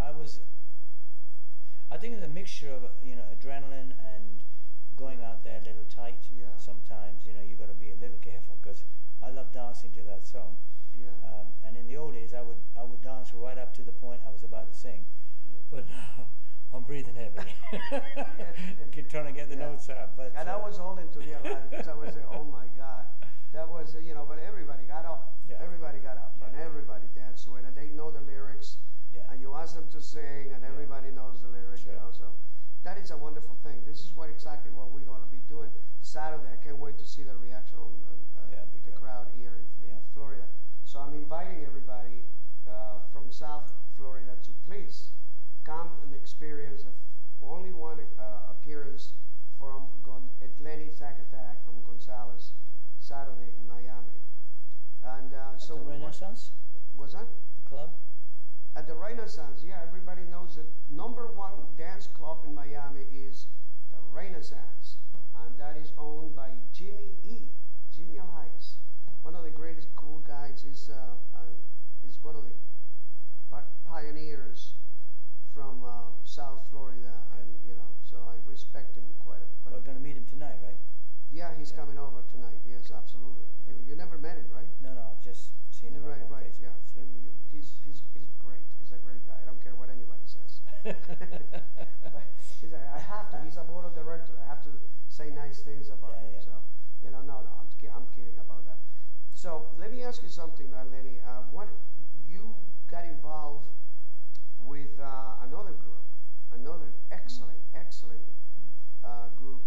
S2: I think the mixture of adrenaline and going out there a little tight.
S1: Yeah.
S2: Sometimes you got to be a little careful because I love dancing to that song.
S1: Yeah.
S2: And in the old days, I would dance right up to the point I was about to sing, but now I'm breathing heavy, trying to get the notes out. But
S1: And I was holding to the line because I was saying, oh my God. That was, but everybody got up.
S2: Yeah.
S1: Everybody got up, and
S2: Yeah.
S1: everybody danced to it, and they know the lyrics,
S2: Yeah.
S1: and you ask them to sing, and everybody knows the lyrics,
S2: Sure.
S1: so that is a wonderful thing. This is exactly what we're going to be doing Saturday. I can't wait to see the reaction on
S2: it'd be
S1: the
S2: great.
S1: crowd here in Florida. So I'm inviting everybody from South Florida to please come and experience only one appearance from Lenny Zacatec from Gonzales, Saturday in Miami. And
S2: At
S1: so
S2: the Renaissance,
S1: was that?
S2: the club.
S1: At the Renaissance, yeah, everybody knows the #1 dance club in Miami is the Renaissance, and that is owned by Jimmy Elias, one of the greatest cool guys. He's one of the pioneers from South Florida, and so I respect him quite a
S2: We're
S1: bit.
S2: going to meet him tonight, right?
S1: Yeah, he's coming over tonight. Yes, absolutely. You never met him, right?
S2: No, I've just seen him
S1: Right,
S2: on
S1: right.
S2: Facebook.
S1: Yeah,
S2: So.
S1: he's great. He's a great guy. I don't care what anybody says. But he's like, I have to. He's a board of director. I have to say nice things about
S2: Yeah,
S1: him.
S2: yeah.
S1: So, no, I'm kidding about that. So let me ask you something, Lenny. What you got involved with another group, another excellent group.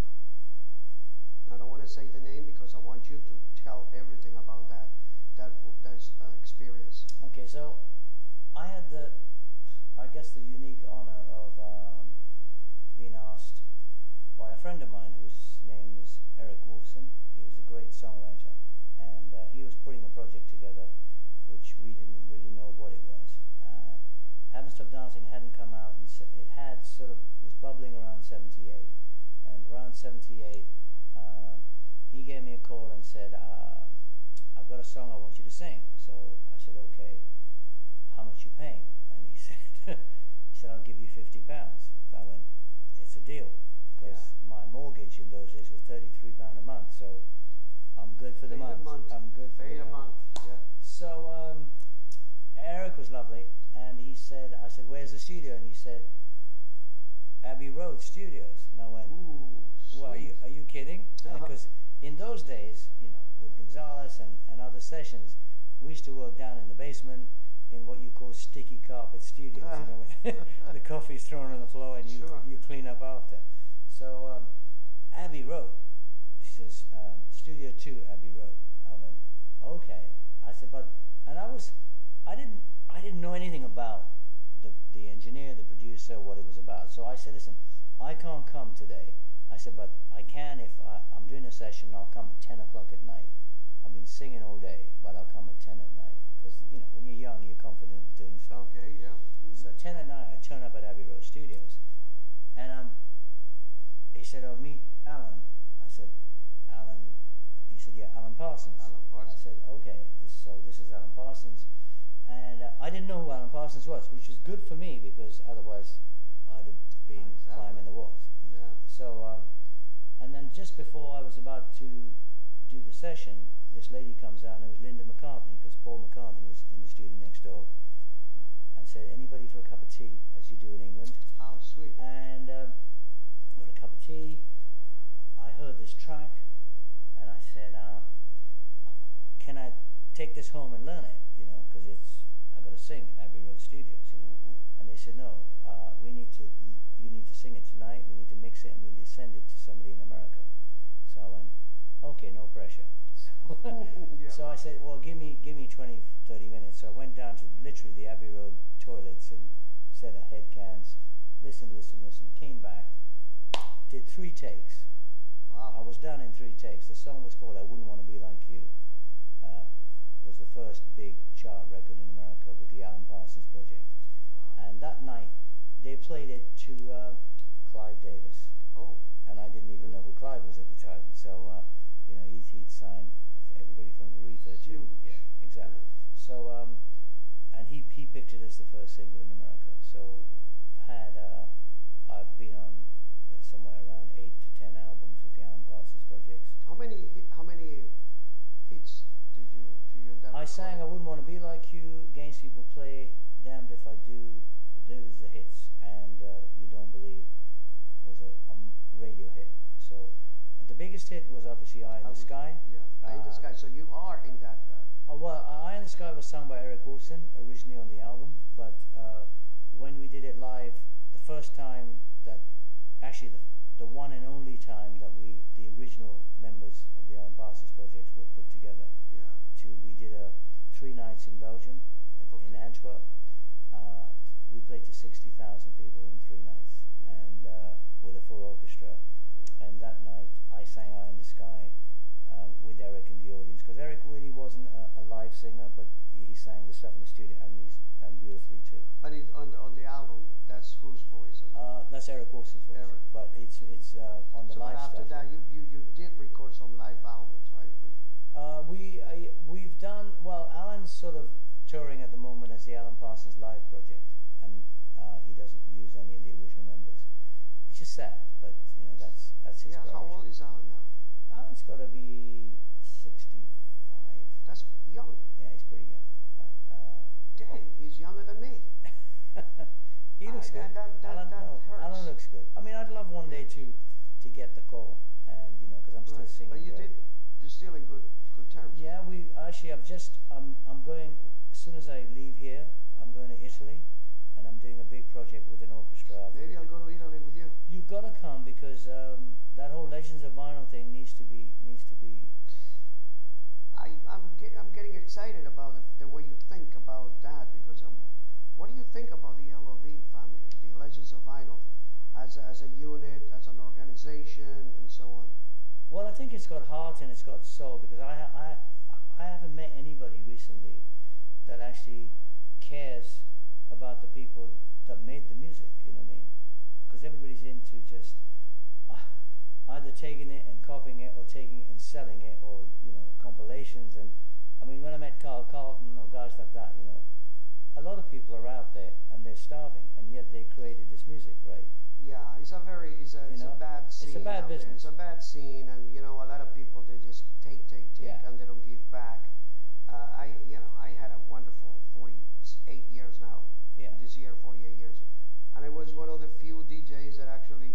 S1: I don't want to say the name because I want you to tell everything about that experience.
S2: Okay, so I had I guess, the unique honor of being asked by a friend of mine whose name is Eric Wolfson. He was a great songwriter, and he was putting a project together which we didn't really know what it was. Haven't Stopped Dancing hadn't come out, and it had sort of was bubbling around 78, and around 78 he gave me a call and said, I've got a song I want you to sing. So I said, okay, how much you paying? And he said, I'll give you £50. I went, it's a deal, because my mortgage in those days was £33 a month, so I'm good for the month. I'm good for the month.
S1: Yeah.
S2: So Eric was lovely, and I said, where's the studio? And he said, Abbey Road Studios. And I went,
S1: ooh,
S2: well, are you kidding? Because in those days, with Gonzalez and other sessions, we used to work down in the basement in what you call sticky carpet studios, when the coffee's thrown on the floor and you clean up after. So Abbey Road, he says, Studio 2 Abbey Road. I went, okay. I said, I didn't know anything about the engineer, the producer, what it was about. So I said, listen, I can't come today. I said, but I can if I'm doing a session. I'll come at 10 o'clock at night. I've been singing all day, but I'll come at 10 at night. Because, when you're young, you're confident of doing stuff.
S1: Okay, yeah. Mm-hmm.
S2: So 10 at night, I turn up at Abbey Road Studios. And he said, oh, meet Alan. I said, Alan. He said, yeah, Alan Parsons.
S1: Alan Parsons.
S2: I said, okay, this is Alan Parsons. And I didn't know who Alan Parsons was, which was good for me, because otherwise I'd have been climbing the walls.
S1: Yeah.
S2: So, and then just before I was about to do the session, this lady comes out, and it was Linda McCartney, because Paul McCartney was in the studio next door, and said, anybody for a cup of tea, as you do in England.
S1: How sweet.
S2: And got a cup of tea. I heard this track, and I said, can I take this home and learn it, because I got to sing at Abbey Road Studios,
S1: Mm-hmm.
S2: And they said, no, you need to sing it tonight, we need to mix it, and we need to send it to somebody in America. So I went, okay, no pressure. So, so I said, well, give me 20, 30 minutes. So I went down to literally the Abbey Road toilets and set a head cans, listen, came back, did 3 takes.
S1: Wow.
S2: I was done in 3 takes. The song was called I Wouldn't Want to Be Like You. It was the first big chart record in America with the Alan Parsons Project.
S1: Wow.
S2: And that night, they played it to Clive Davis.
S1: Oh.
S2: And I didn't even know who Clive was at the time. So, he'd signed everybody from Aretha to...
S1: Huge.
S2: Yeah, exactly.
S1: Yeah.
S2: So, and he picked it as the first single in America. So, I've been on somewhere around 8 to 10 albums with the Alan Parsons Projects.
S1: How many hits did you end up?
S2: I sang I Wouldn't Want to Be Like You, Against People Play, Damned If I Do, there was the hits, and You Don't Believe was a radio hit. So the biggest hit was obviously Eye in the Sky.
S1: Yeah, Eye in the Sky. So you are in that.
S2: Well, Eye in the Sky was sung by Eric Wolfson originally on the album, but when we did it live, the first time that, actually the one and only time that the original members of the Alan Parsons Projects were put together.
S1: Yeah.
S2: We did 3 nights in Belgium, in Antwerp. We played to 60,000 people in 3 nights, and with a full orchestra. Yeah. And that night, I sang "Eye in the Sky" with Eric in the audience, because Eric really wasn't a live singer, but he sang the stuff in the studio, and beautifully too.
S1: But on the album, that's whose voice?
S2: That's Eric Wolfson's voice.
S1: Eric.
S2: But it's on the live
S1: stuff. So after that, you did record some live albums, right?
S2: We've done, well, Alan's sort of touring at the moment as the Alan Parsons Live Project, and he doesn't use any of the original members, which is sad, but that's his priority.
S1: How old is Alan now?
S2: Alan's got to be 65.
S1: That's young.
S2: Yeah, he's pretty young.
S1: Damn, he's younger than me.
S2: He'd looks good. Alan, no,
S1: hurts.
S2: Alan looks good. I mean, I'd love one day to get the call, and because I'm still
S1: Right.
S2: singing.
S1: But you're still in good terms.
S2: Yeah, we actually. I'm going as soon as I leave here. I'm going to Italy, and I'm doing a big project with an orchestra.
S1: Maybe I'll go to Italy with you.
S2: You've got to come because that whole Legends of Vinyl thing needs to be.
S1: I'm getting excited about the way you think about that because what do you think about the LOV family, the Legends of Vinyl, as a unit, as an organization, and so on?
S2: Well, I think it's got heart and it's got soul because I haven't met anybody recently that actually cares about the people that made the music. You know what I mean? Because everybody's into just either taking it and copying it or taking it and selling it or compilations. And I mean, when I met Carl Carlton or guys like that, a lot of people are out there and they're starving, and yet they created this music, right?
S1: Yeah, it's a bad scene.
S2: It's a bad business.
S1: It's a bad scene, and a lot of people, they just take,
S2: Yeah.
S1: and they don't give back. I had a wonderful 48 years now.
S2: Yeah.
S1: This year, 48 years, and I was one of the few DJs that actually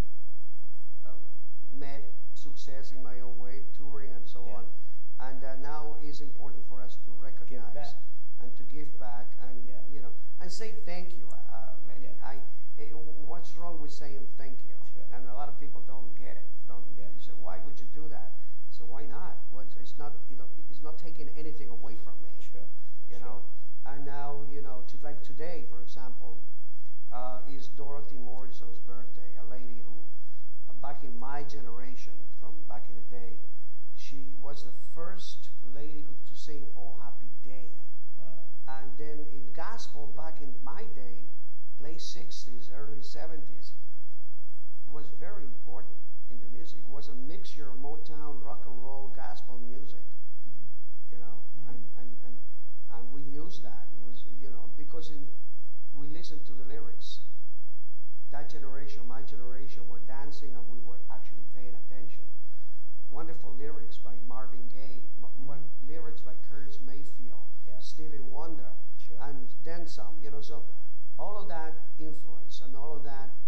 S1: met success in my own way, touring and so
S2: Yeah.
S1: on. And now it's important for us to recognize
S2: back.
S1: and to give back, and
S2: Yeah.
S1: and say thank you, Lenny.
S2: Yeah.
S1: What's wrong with saying thank you?
S2: Sure.
S1: And a lot of people don't get it.
S2: Yeah.
S1: They say, why would you do that? So why not? It's not taking anything away from me.
S2: Sure.
S1: You know. And now like today, for example, is Dorothy Morrison's birthday. A lady who, back in my generation, from back in the day, she was the first lady to sing "Oh Happy Day."
S2: Wow.
S1: And then in gospel, back in my day, late 60s, early 70s, was very important in the music. It was a mixture of Motown, rock and roll, gospel music, and we used that. It was, because we listened to the lyrics. That generation, my generation, were dancing and we were actually paying attention. Wonderful lyrics by Marvin Gaye, lyrics by Curtis Mayfield,
S2: Yeah.
S1: Stevie Wonder,
S2: Sure.
S1: and then some. So all of that influence and all of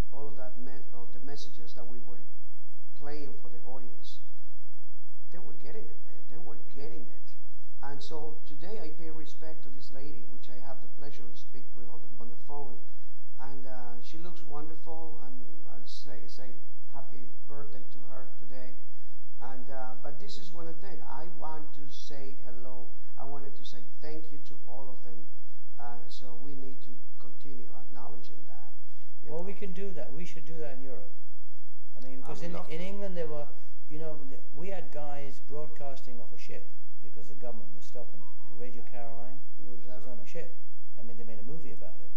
S1: the messages that we were playing for the audience, they were getting it, man. They were getting it. And so today I pay respect to this lady, which I have the pleasure to speak with on the phone. And she looks wonderful, and I'll say happy birthday to her today. And but this is one thing. I want to say hello. I wanted to say thank you to all of them. So we need to continue acknowledging that.
S2: Well, we can do that. We should do that in Europe. I mean, because in England there were, we had guys broadcasting off a ship because the government was stopping it. Radio Caroline was on a ship. I mean, they made a movie about it.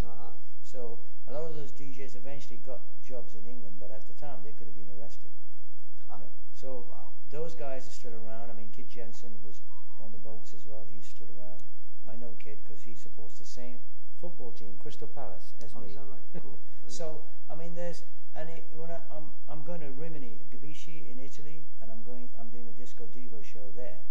S2: So a lot of those DJs eventually got jobs in England, but at the time they could have been arrested. So those guys are still around. I mean, Kid Jensen was on the boats as well. He's still around. I know Kid because he supports the same football team, Crystal Palace, as me.
S1: Is that right? Cool.
S2: So I mean, I'm going to Rimini, Gabici in Italy, and I'm doing a Disco Divo show there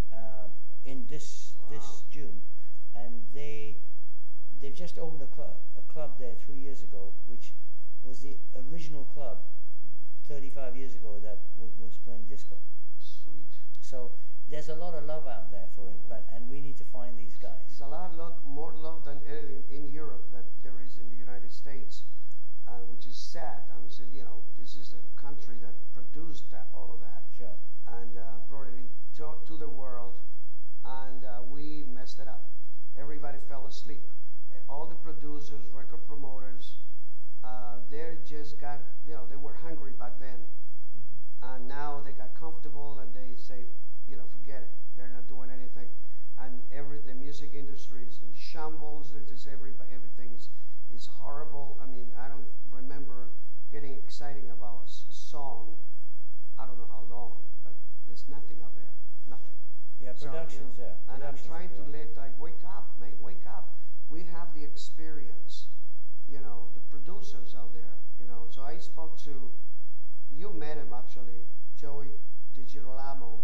S2: in this June, and they've just opened a club there 3 years ago, which was the original club 35 years ago that was playing disco.
S1: Sweet.
S2: So there's a lot of love out there for it, and we need to find these guys.
S1: There's a lot more love than anything in Europe that there is in the United States, which is sad. I'm saying, this is a country that produced all of that.
S2: Sure.
S1: And brought it to the world, and we messed it up. Everybody fell asleep. All the producers, record promoters, they just got, they were hungry back then. And now they got comfortable and they say, forget it. They're not doing anything. And the music industry is in shambles. It's just everything is horrible. I mean, I don't remember getting exciting about a song. I don't know how long, but there's nothing out there. Nothing.
S2: Yeah, production's there.
S1: And I'm trying to wake up, mate, wake up. We have the experience, the producers out there, So I spoke to, you met him actually, Joey DiGirolamo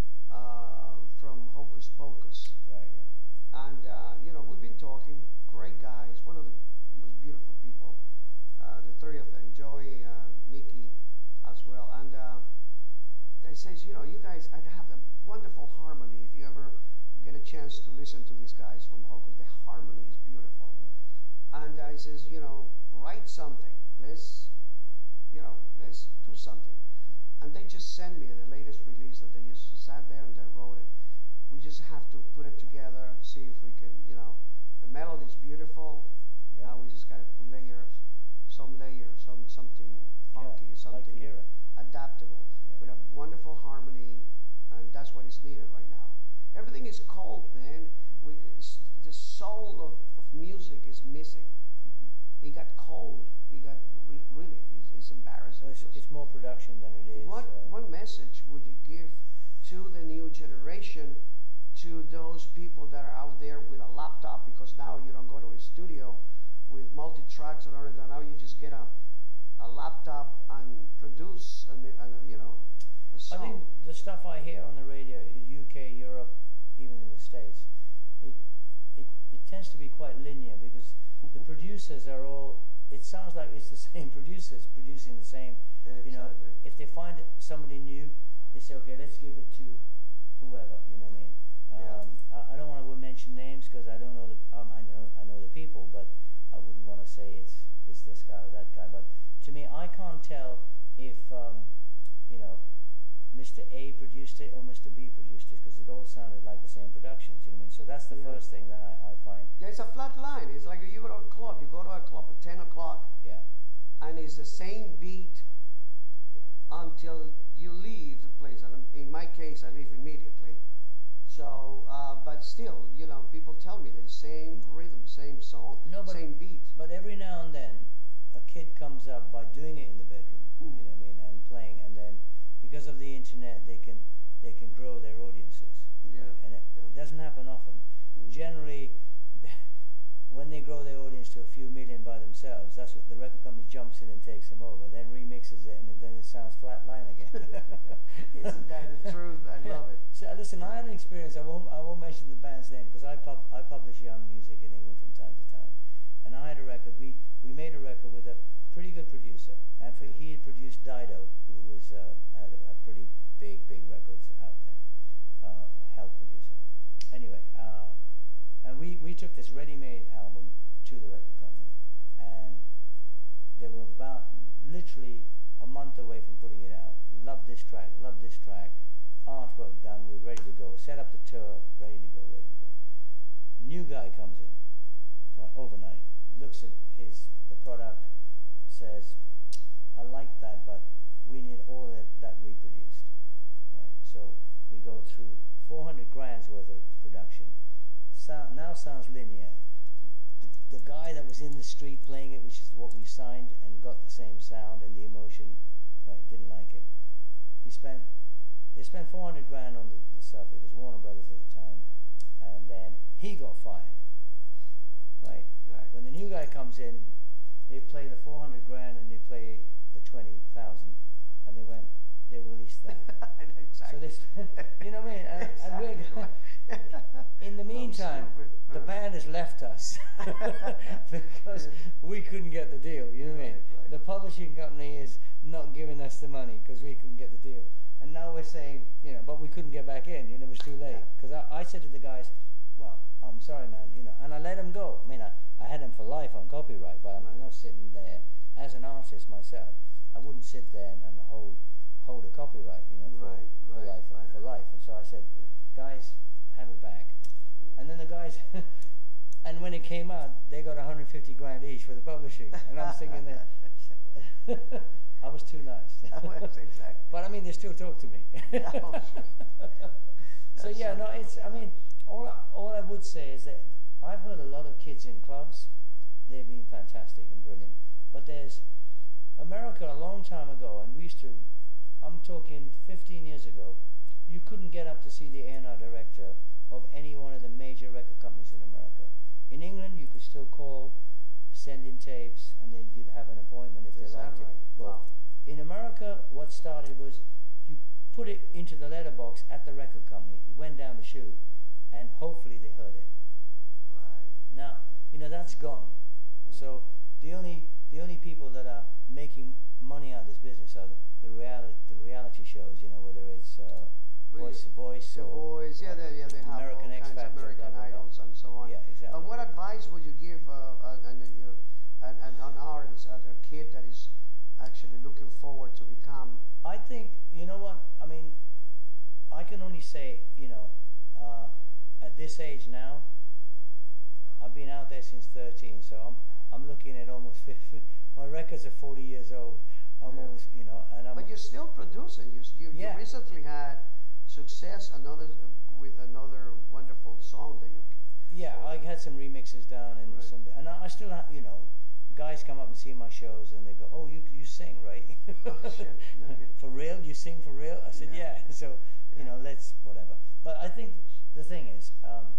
S1: from Hocus Pocus.
S2: Right, yeah.
S1: And, we've been talking, great guys, one of the most beautiful people. three of them, Joey, Nikki, as well, and they says, you know, you guys, I'd have a wonderful harmony. If you ever get a chance to listen to these guys from Hocus, the harmony is beautiful. And I says, you know, write something. Let's, you know, let's do something. And they just sent me the latest release that they just sat there and they wrote it. We just have to put it together, see if we can, you know, the melody is beautiful.
S2: Yeah.
S1: Now we just got to put layers, something funky,
S2: Yeah,
S1: something
S2: like to hear it.
S1: adaptable,
S2: Yeah.
S1: with a wonderful harmony, and that's what is needed right now. Everything is cold, man. The soul of music is missing. It got cold. It got really. It's embarrassing.
S2: Well, it's more production than it is.
S1: What message would you give to the new generation, to those people that are out there with a laptop, because now you don't go to a studio with multi-tracks and all of that. Now you just get a laptop and produce you know, a song.
S2: I think the stuff I hear on the radio in UK, Europe, even in the States, it tends to be quite linear, because the producers are all, it sounds like it's the same producers producing the same, you know,
S1: Exactly.
S2: if they find somebody new, they say, okay, let's give it to whoever, you know what I mean?
S1: Yeah.
S2: I don't want to mention names, because I don't know I know the people, but I wouldn't want to say it's this guy or that guy. But to me, I can't tell if you know, Mr. A produced it or Mr. B produced it, because it all sounded like the same productions. You know what I mean? So that's the
S1: Yeah.
S2: first thing that I find.
S1: Yeah, it's a flat line. It's like you go to a club. You go to a club at 10 o'clock,
S2: Yeah.
S1: and it's the same beat until you leave the place. And in my case, I leave immediately. So, but still, you know, people tell me the same rhythm, same song,
S2: No, but,
S1: same beat.
S2: But every now and then, a kid comes up by doing it in the bedroom. You know what I mean? And playing, and then because of the internet, they can grow their audiences.
S1: Yeah.
S2: Right? And it doesn't happen often. Generally, when they grow their audience to a few million by themselves, that's what the record company jumps in and takes them over, then remixes it, and then it sounds flat line again.
S1: Isn't that the truth? I love it.
S2: So listen, I had an experience. I won't mention the band's name, because I publish young music in England from time to time, and I had a record. We made a record with a pretty good producer, and he had produced Dido, who was had a pretty big records out there, help producer. Anyway, and we took this ready-made album to the record company, and they were about literally a month away from putting it out. Love this track, artwork done, we're ready to go, set up the tour, ready to go. New guy comes in overnight, looks at the product, says, I like that, but we need all that reproduced, right? So we go through 400 grand's worth of production. Now sounds linear. The guy that was in the street playing it, which is what we signed and got the same sound and the emotion, right, didn't like it. They spent 400 grand on the stuff. It was Warner Brothers at the time, and then he got fired, right? When the new guy comes in, they play the 400 grand and they play the 20,000, and they released that.
S1: Exactly.
S2: So they, you know what I mean? And in the meantime, the band has left us because we couldn't get the deal. You know what I mean?
S1: Right.
S2: The publishing company is not giving us the money because we couldn't get the deal. And now we're saying, you know, but we couldn't get back in. You know, it was too late. Because I said to the guys, well, I'm sorry, man. You know, and I let them go. I mean, I had them for life on copyright, but I'm not sitting there as an artist myself. I wouldn't sit there and hold a copyright, you know, for life. And so I said, guys, have it back. And then the guys, and when it came out, they got 150 grand each for the publishing. And I'm thinking that I was too nice.
S1: Exactly.
S2: But I mean, they still talk to me.
S1: Oh, sure.
S2: So yeah, no, I mean, all I would say is that I've heard a lot of kids in clubs. They've been fantastic and brilliant. But there's America a long time ago, and we used to, I'm talking 15 years ago, you couldn't get up to see the A&R director of any one of the major record companies in America. In England, you could still call, send in tapes, and then you'd have an appointment if they liked it. Well, in America, what started was you put it into the letterbox at the record company. It went down the chute, and hopefully they heard it.
S1: Right.
S2: Now, you know, that's gone. So the only people that are making money out of this business are the reality shows. You know, whether it's
S1: Really,
S2: Voice
S1: The
S2: or
S1: Voice, yeah, they have
S2: American
S1: all
S2: X
S1: kinds of
S2: Factor,
S1: American
S2: blah, blah, blah.
S1: Idols and so on.
S2: Yeah, exactly.
S1: What advice would you give an artist, a kid that is actually looking forward to become?
S2: I think, you know what, I mean, I can only say, at this age now, I've been out there since 13, so I'm looking at almost 50. My records are 40 years old. I'm
S1: Yeah.
S2: almost, and I'm.
S1: But you're still producing. You
S2: Yeah.
S1: recently had success with another wonderful song that you.
S2: Yeah, I had some remixes done and
S1: Right.
S2: and I still have, guys come up and see my shows and they go, "Oh, you sing, right?"
S1: Oh, shit. Okay.
S2: For real? You sing for real? I said,
S1: Yeah.
S2: "Yeah." So,
S1: Yeah.
S2: let's whatever. But I think the thing is,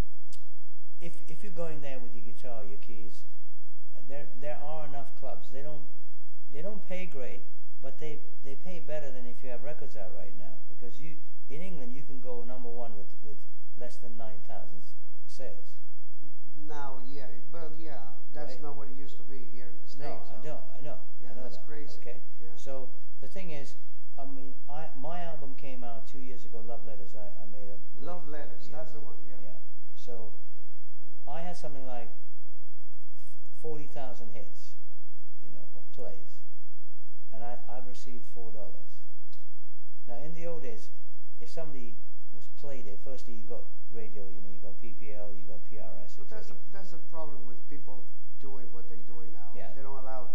S2: if you're going there with your guitar, your keys, there are enough clubs. They don't pay great, but they pay better than if you have records out right now, because in England you can go number one with less than 9,000 sales.
S1: Now, that's
S2: Right.
S1: not what it used to be here in the
S2: No,
S1: States.
S2: I know.
S1: Yeah,
S2: I know
S1: that's
S2: that.
S1: crazy.
S2: Okay.
S1: Yeah.
S2: So the thing is, I mean, my album came out 2 years ago. Love Letters. I made a
S1: Love Letters,
S2: Yeah.
S1: that's the one. Yeah.
S2: Yeah. So I had something like 40,000 hits, of plays, and I've received $4. Now in the old days, if somebody was played it, firstly you got radio, you got PPL, you got PRS,
S1: But
S2: etc.
S1: that's the problem with people doing what they're doing now.
S2: Yeah.
S1: They don't allow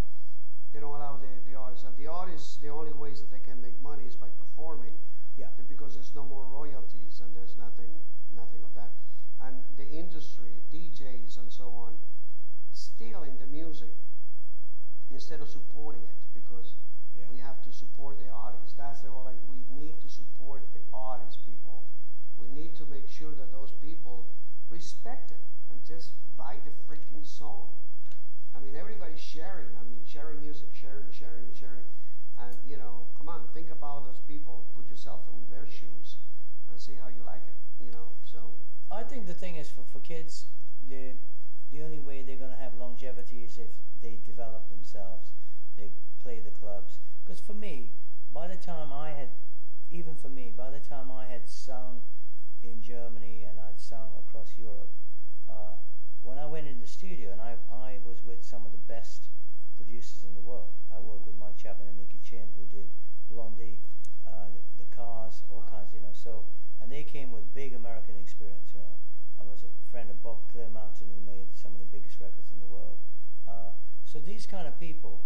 S1: the artists. And the artists, the only ways that they can make money is by performing.
S2: Yeah.
S1: Because there's no more royalties and there's nothing of that. And the industry, DJs and so on, stealing the music instead of supporting it, because
S2: Yeah.
S1: we have to support the artists. That's the whole. We need to support the artists, people. We need to make sure that those people respect it and just buy the freaking song. I mean, everybody's sharing. I mean, sharing music, sharing. And, come on, think about those people. Put yourself in their shoes and see how you like it, so.
S2: I think the thing is for kids, the only way they're going to have longevity is if they develop themselves, they play the clubs. Because for me, by the time I had sung in Germany and I'd sung across Europe, when I went in the studio, and I was with some of the best producers in the world. I worked with Mike Chapman and Nicky Chin, who did Blondie, the Cars, all kinds, so, and they came with big American experience, I was a friend of Bob Clearmountain, who made some of the biggest records in the world. So these kind of people,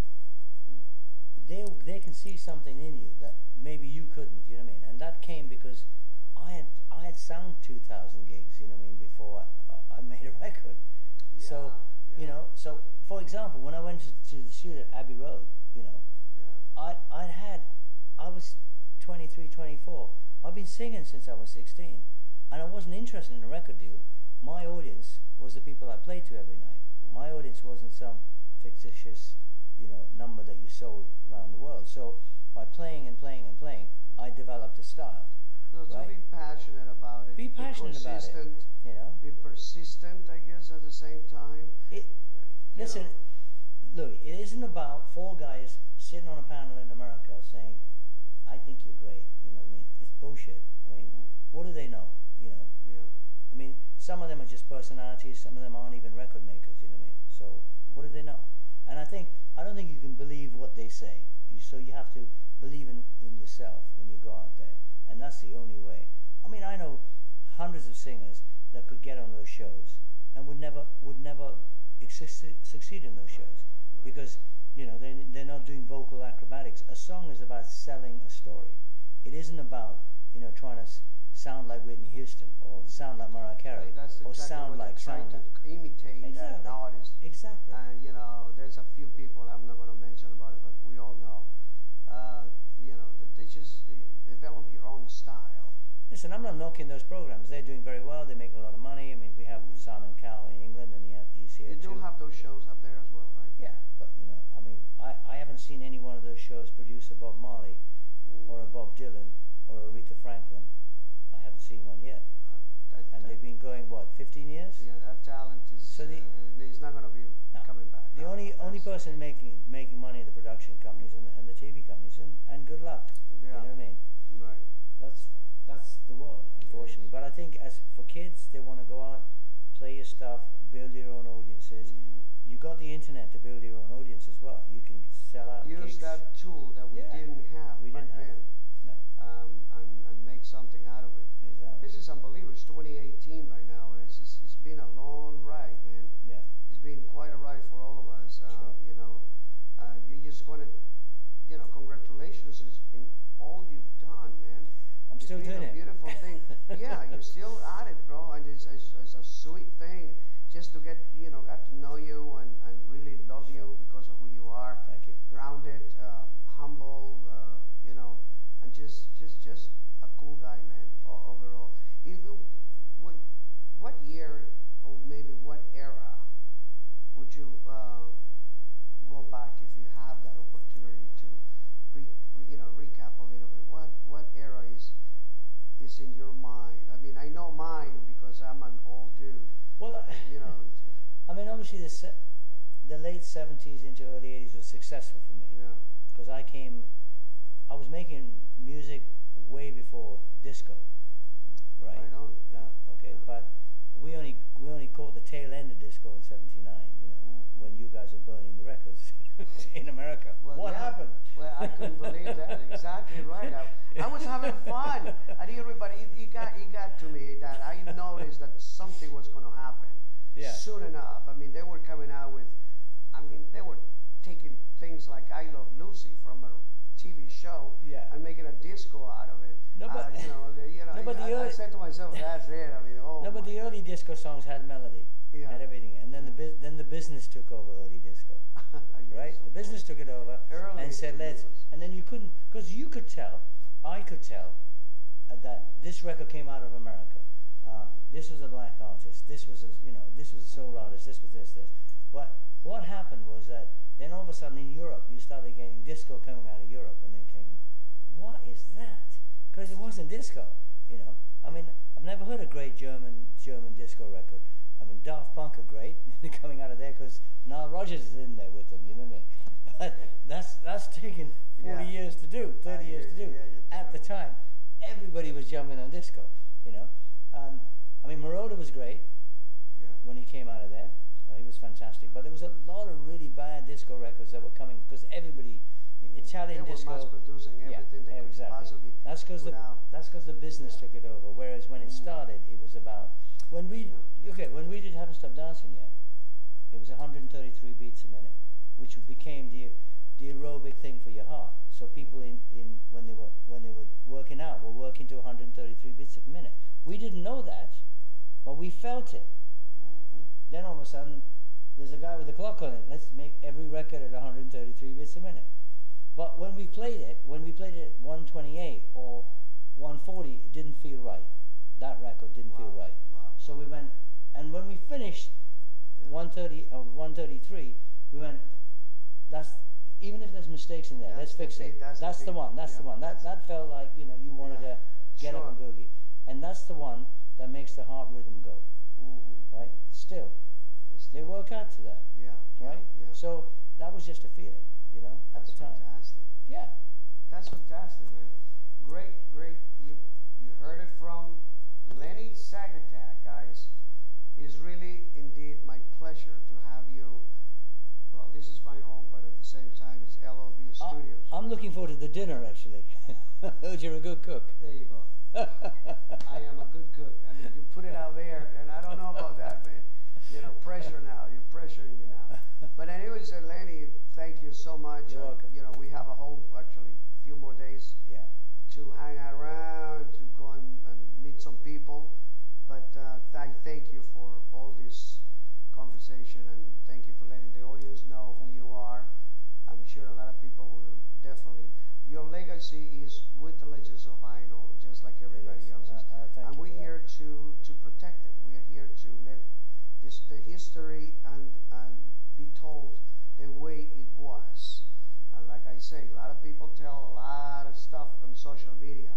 S2: they can see something in you that maybe you couldn't, you know what I mean? And that came because I had sung 2,000 gigs, before I made a record.
S1: Yeah,
S2: So,
S1: yeah.
S2: So for example, when I went to the studio at Abbey Road,
S1: Yeah.
S2: I was 23, 24. I've been singing since I was 16, and I wasn't interested in a record deal. My audience was the people I played to every night. My audience wasn't some fictitious, number that you sold around the world. So by playing and playing and playing, I developed a style.
S1: So
S2: Right.
S1: be passionate about it.
S2: Be passionate about it.
S1: Consistent. Be persistent, I guess, at the same time.
S2: Listen, Louis, it isn't about 4 guys sitting on a panel in America saying, "I think you're great." You know what I mean? It's bullshit. I mean, what do they know?
S1: Yeah.
S2: I mean, some of them are just personalities. Some of them aren't even record makers. You know what I mean? So what do they know? And I don't think you can believe what they say. So you have to believe in yourself when you go out there, and that's the only way. I mean, I know hundreds of singers that could get on those shows and would never succeed in those shows because they're not doing vocal acrobatics. A song is about selling a story. It isn't about trying to sound like Whitney Houston or sound like Mariah Carey
S1: That's
S2: or
S1: exactly
S2: sound
S1: what
S2: like
S1: they're trying to imitate
S2: Exactly.
S1: that artist.
S2: Exactly.
S1: And there's a few people I'm not going to mention about it, but we all know. They develop your own style.
S2: Listen, I'm not knocking those programs. They're doing very well. They're making a lot of money. I mean, we have Simon Cowell in England, and he's here
S1: You
S2: too.
S1: do have those shows up there as well, right?
S2: Yeah, but I mean, I haven't seen any one of those shows produce a Bob Marley or a Bob Dylan or a Aretha Franklin. I haven't seen one yet. And they've been going, what, 15 years?
S1: Yeah, that talent is.
S2: So
S1: He's not going to be
S2: No.
S1: coming back.
S2: The only only person making money in the production companies and the TV companies, and good luck. You know what I mean?
S1: Right.
S2: That's the world, unfortunately. But I think as for kids, they want to go out, play your stuff, build your own audiences. You got the internet to build your own audience as well. You can sell out
S1: Use
S2: gigs.
S1: that tool that we didn't have
S2: We
S1: back
S2: didn't have.
S1: then,
S2: No.
S1: and make something out of it.
S2: Exactly.
S1: This is unbelievable. It's 2018 right now, and it's been a long ride, man.
S2: Yeah.
S1: It's been quite a ride for all of us.
S2: Sure.
S1: You know, you just want to, you know, congratulations in all you've done, man.
S2: I'm still doing
S1: a
S2: it.
S1: beautiful thing. Yeah, you're still at it, bro, and it's a sweet thing just to get to know you and really love you because of who you are.
S2: Thank you.
S1: Grounded, humble, and just a cool guy, man. Overall, what year or maybe what era would you go back if you have that opportunity to recap a little bit? What era is in your mind? I mean, I know mine because I'm an old dude.
S2: Well, I mean, obviously the late 70s into early 80s was successful for me.
S1: Yeah.
S2: Because I was making music way before disco, right?
S1: Right on. Yeah.
S2: Okay,
S1: Yeah.
S2: but we only caught the tail end of disco in '79. When you guys are burning the records in America.
S1: Well,
S2: What happened?
S1: Well, I couldn't believe that. Exactly right. I was having fun. And everybody, it got to me that I noticed that something was going to happen soon enough. I mean, they were coming out with, they were taking things like I Love Lucy from a TV show and making a disco out of it.
S2: No, but
S1: I said to myself, that's it. I mean, oh.
S2: No, but the early disco songs had melody, had everything, and then the business took over early disco, right? The business took it over and said and then you couldn't, because you could tell, I could tell that this record came out of America. This was a black artist. This was this was a soul artist. This was this. But what happened was that then all of a sudden in Europe you started getting disco coming out of Europe, and then thinking, what is that? Because it wasn't disco, I mean, I've never heard a great German disco record. I mean, Daft Punk are great coming out of there because Nile Rodgers is in there with them. You know what I mean? But that's taken 40 years to do, 30 years to do. At the time, everybody was jumping on disco. I mean, Moroder was great when he came out of there. He was fantastic. But there was a lot of really bad disco records that were coming because everybody, Italian
S1: they
S2: disco.
S1: They were mass producing everything they could possibly.
S2: That's because the business took it over. Whereas when it started, it was about when we did Haven't Stopped Dancing Yet, it was 133 beats a minute, which became the aerobic thing for your heart. So people when they were working out were working to 133 beats a minute. We didn't know that, but we felt it. Then all of a sudden, there's a guy with a clock on it. Let's make every record at 133 beats a minute. But when we played it at 128 or 140, it didn't feel right. That record didn't feel right. So we went, and when we finished 130 or 133, we went, even if there's mistakes in there, let's fix it. That's the one. That's the one. That felt like you wanted to get up and boogie, and that's the one that makes the heart rhythm go. Right? Still, they work out to that. Right?
S1: Yeah.
S2: So that was just a feeling, at the time.
S1: Fantastic.
S2: Yeah.
S1: That's fantastic, man. Great. You heard it from Lenny Sagatak, guys. It's really indeed my pleasure to have you. Well, this is my home, but at the same time, it's LOV Studios.
S2: I'm looking forward to the dinner, actually. Heard you're a good cook.
S1: There you go. I am a good cook. I mean, you put it out there, and I don't know about that, man. Pressure now. You're pressuring me now. But anyways, Lenny, thank you so much.
S2: You're welcome.
S1: We have a few more days to hang around, to go and meet some people. But I thank you for all this conversation, and thank you for letting the audience know who you are. I'm sure a lot of people will definitely. Your legacy is with the Legends of Vinyl, just like everybody else's. And we're here to protect it. We are here to let the history and be told the way it was. And like I say, a lot of people tell a lot of stuff on social media,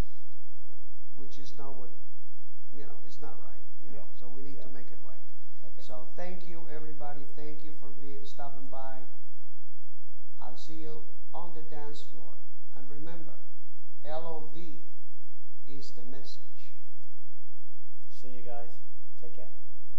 S1: which is not what, it's not right. So we need to make it right.
S2: Okay.
S1: So thank you, everybody. Thank you for stopping by. see you on the dance floor. And remember, LOV is the message.
S2: See you guys. Take care.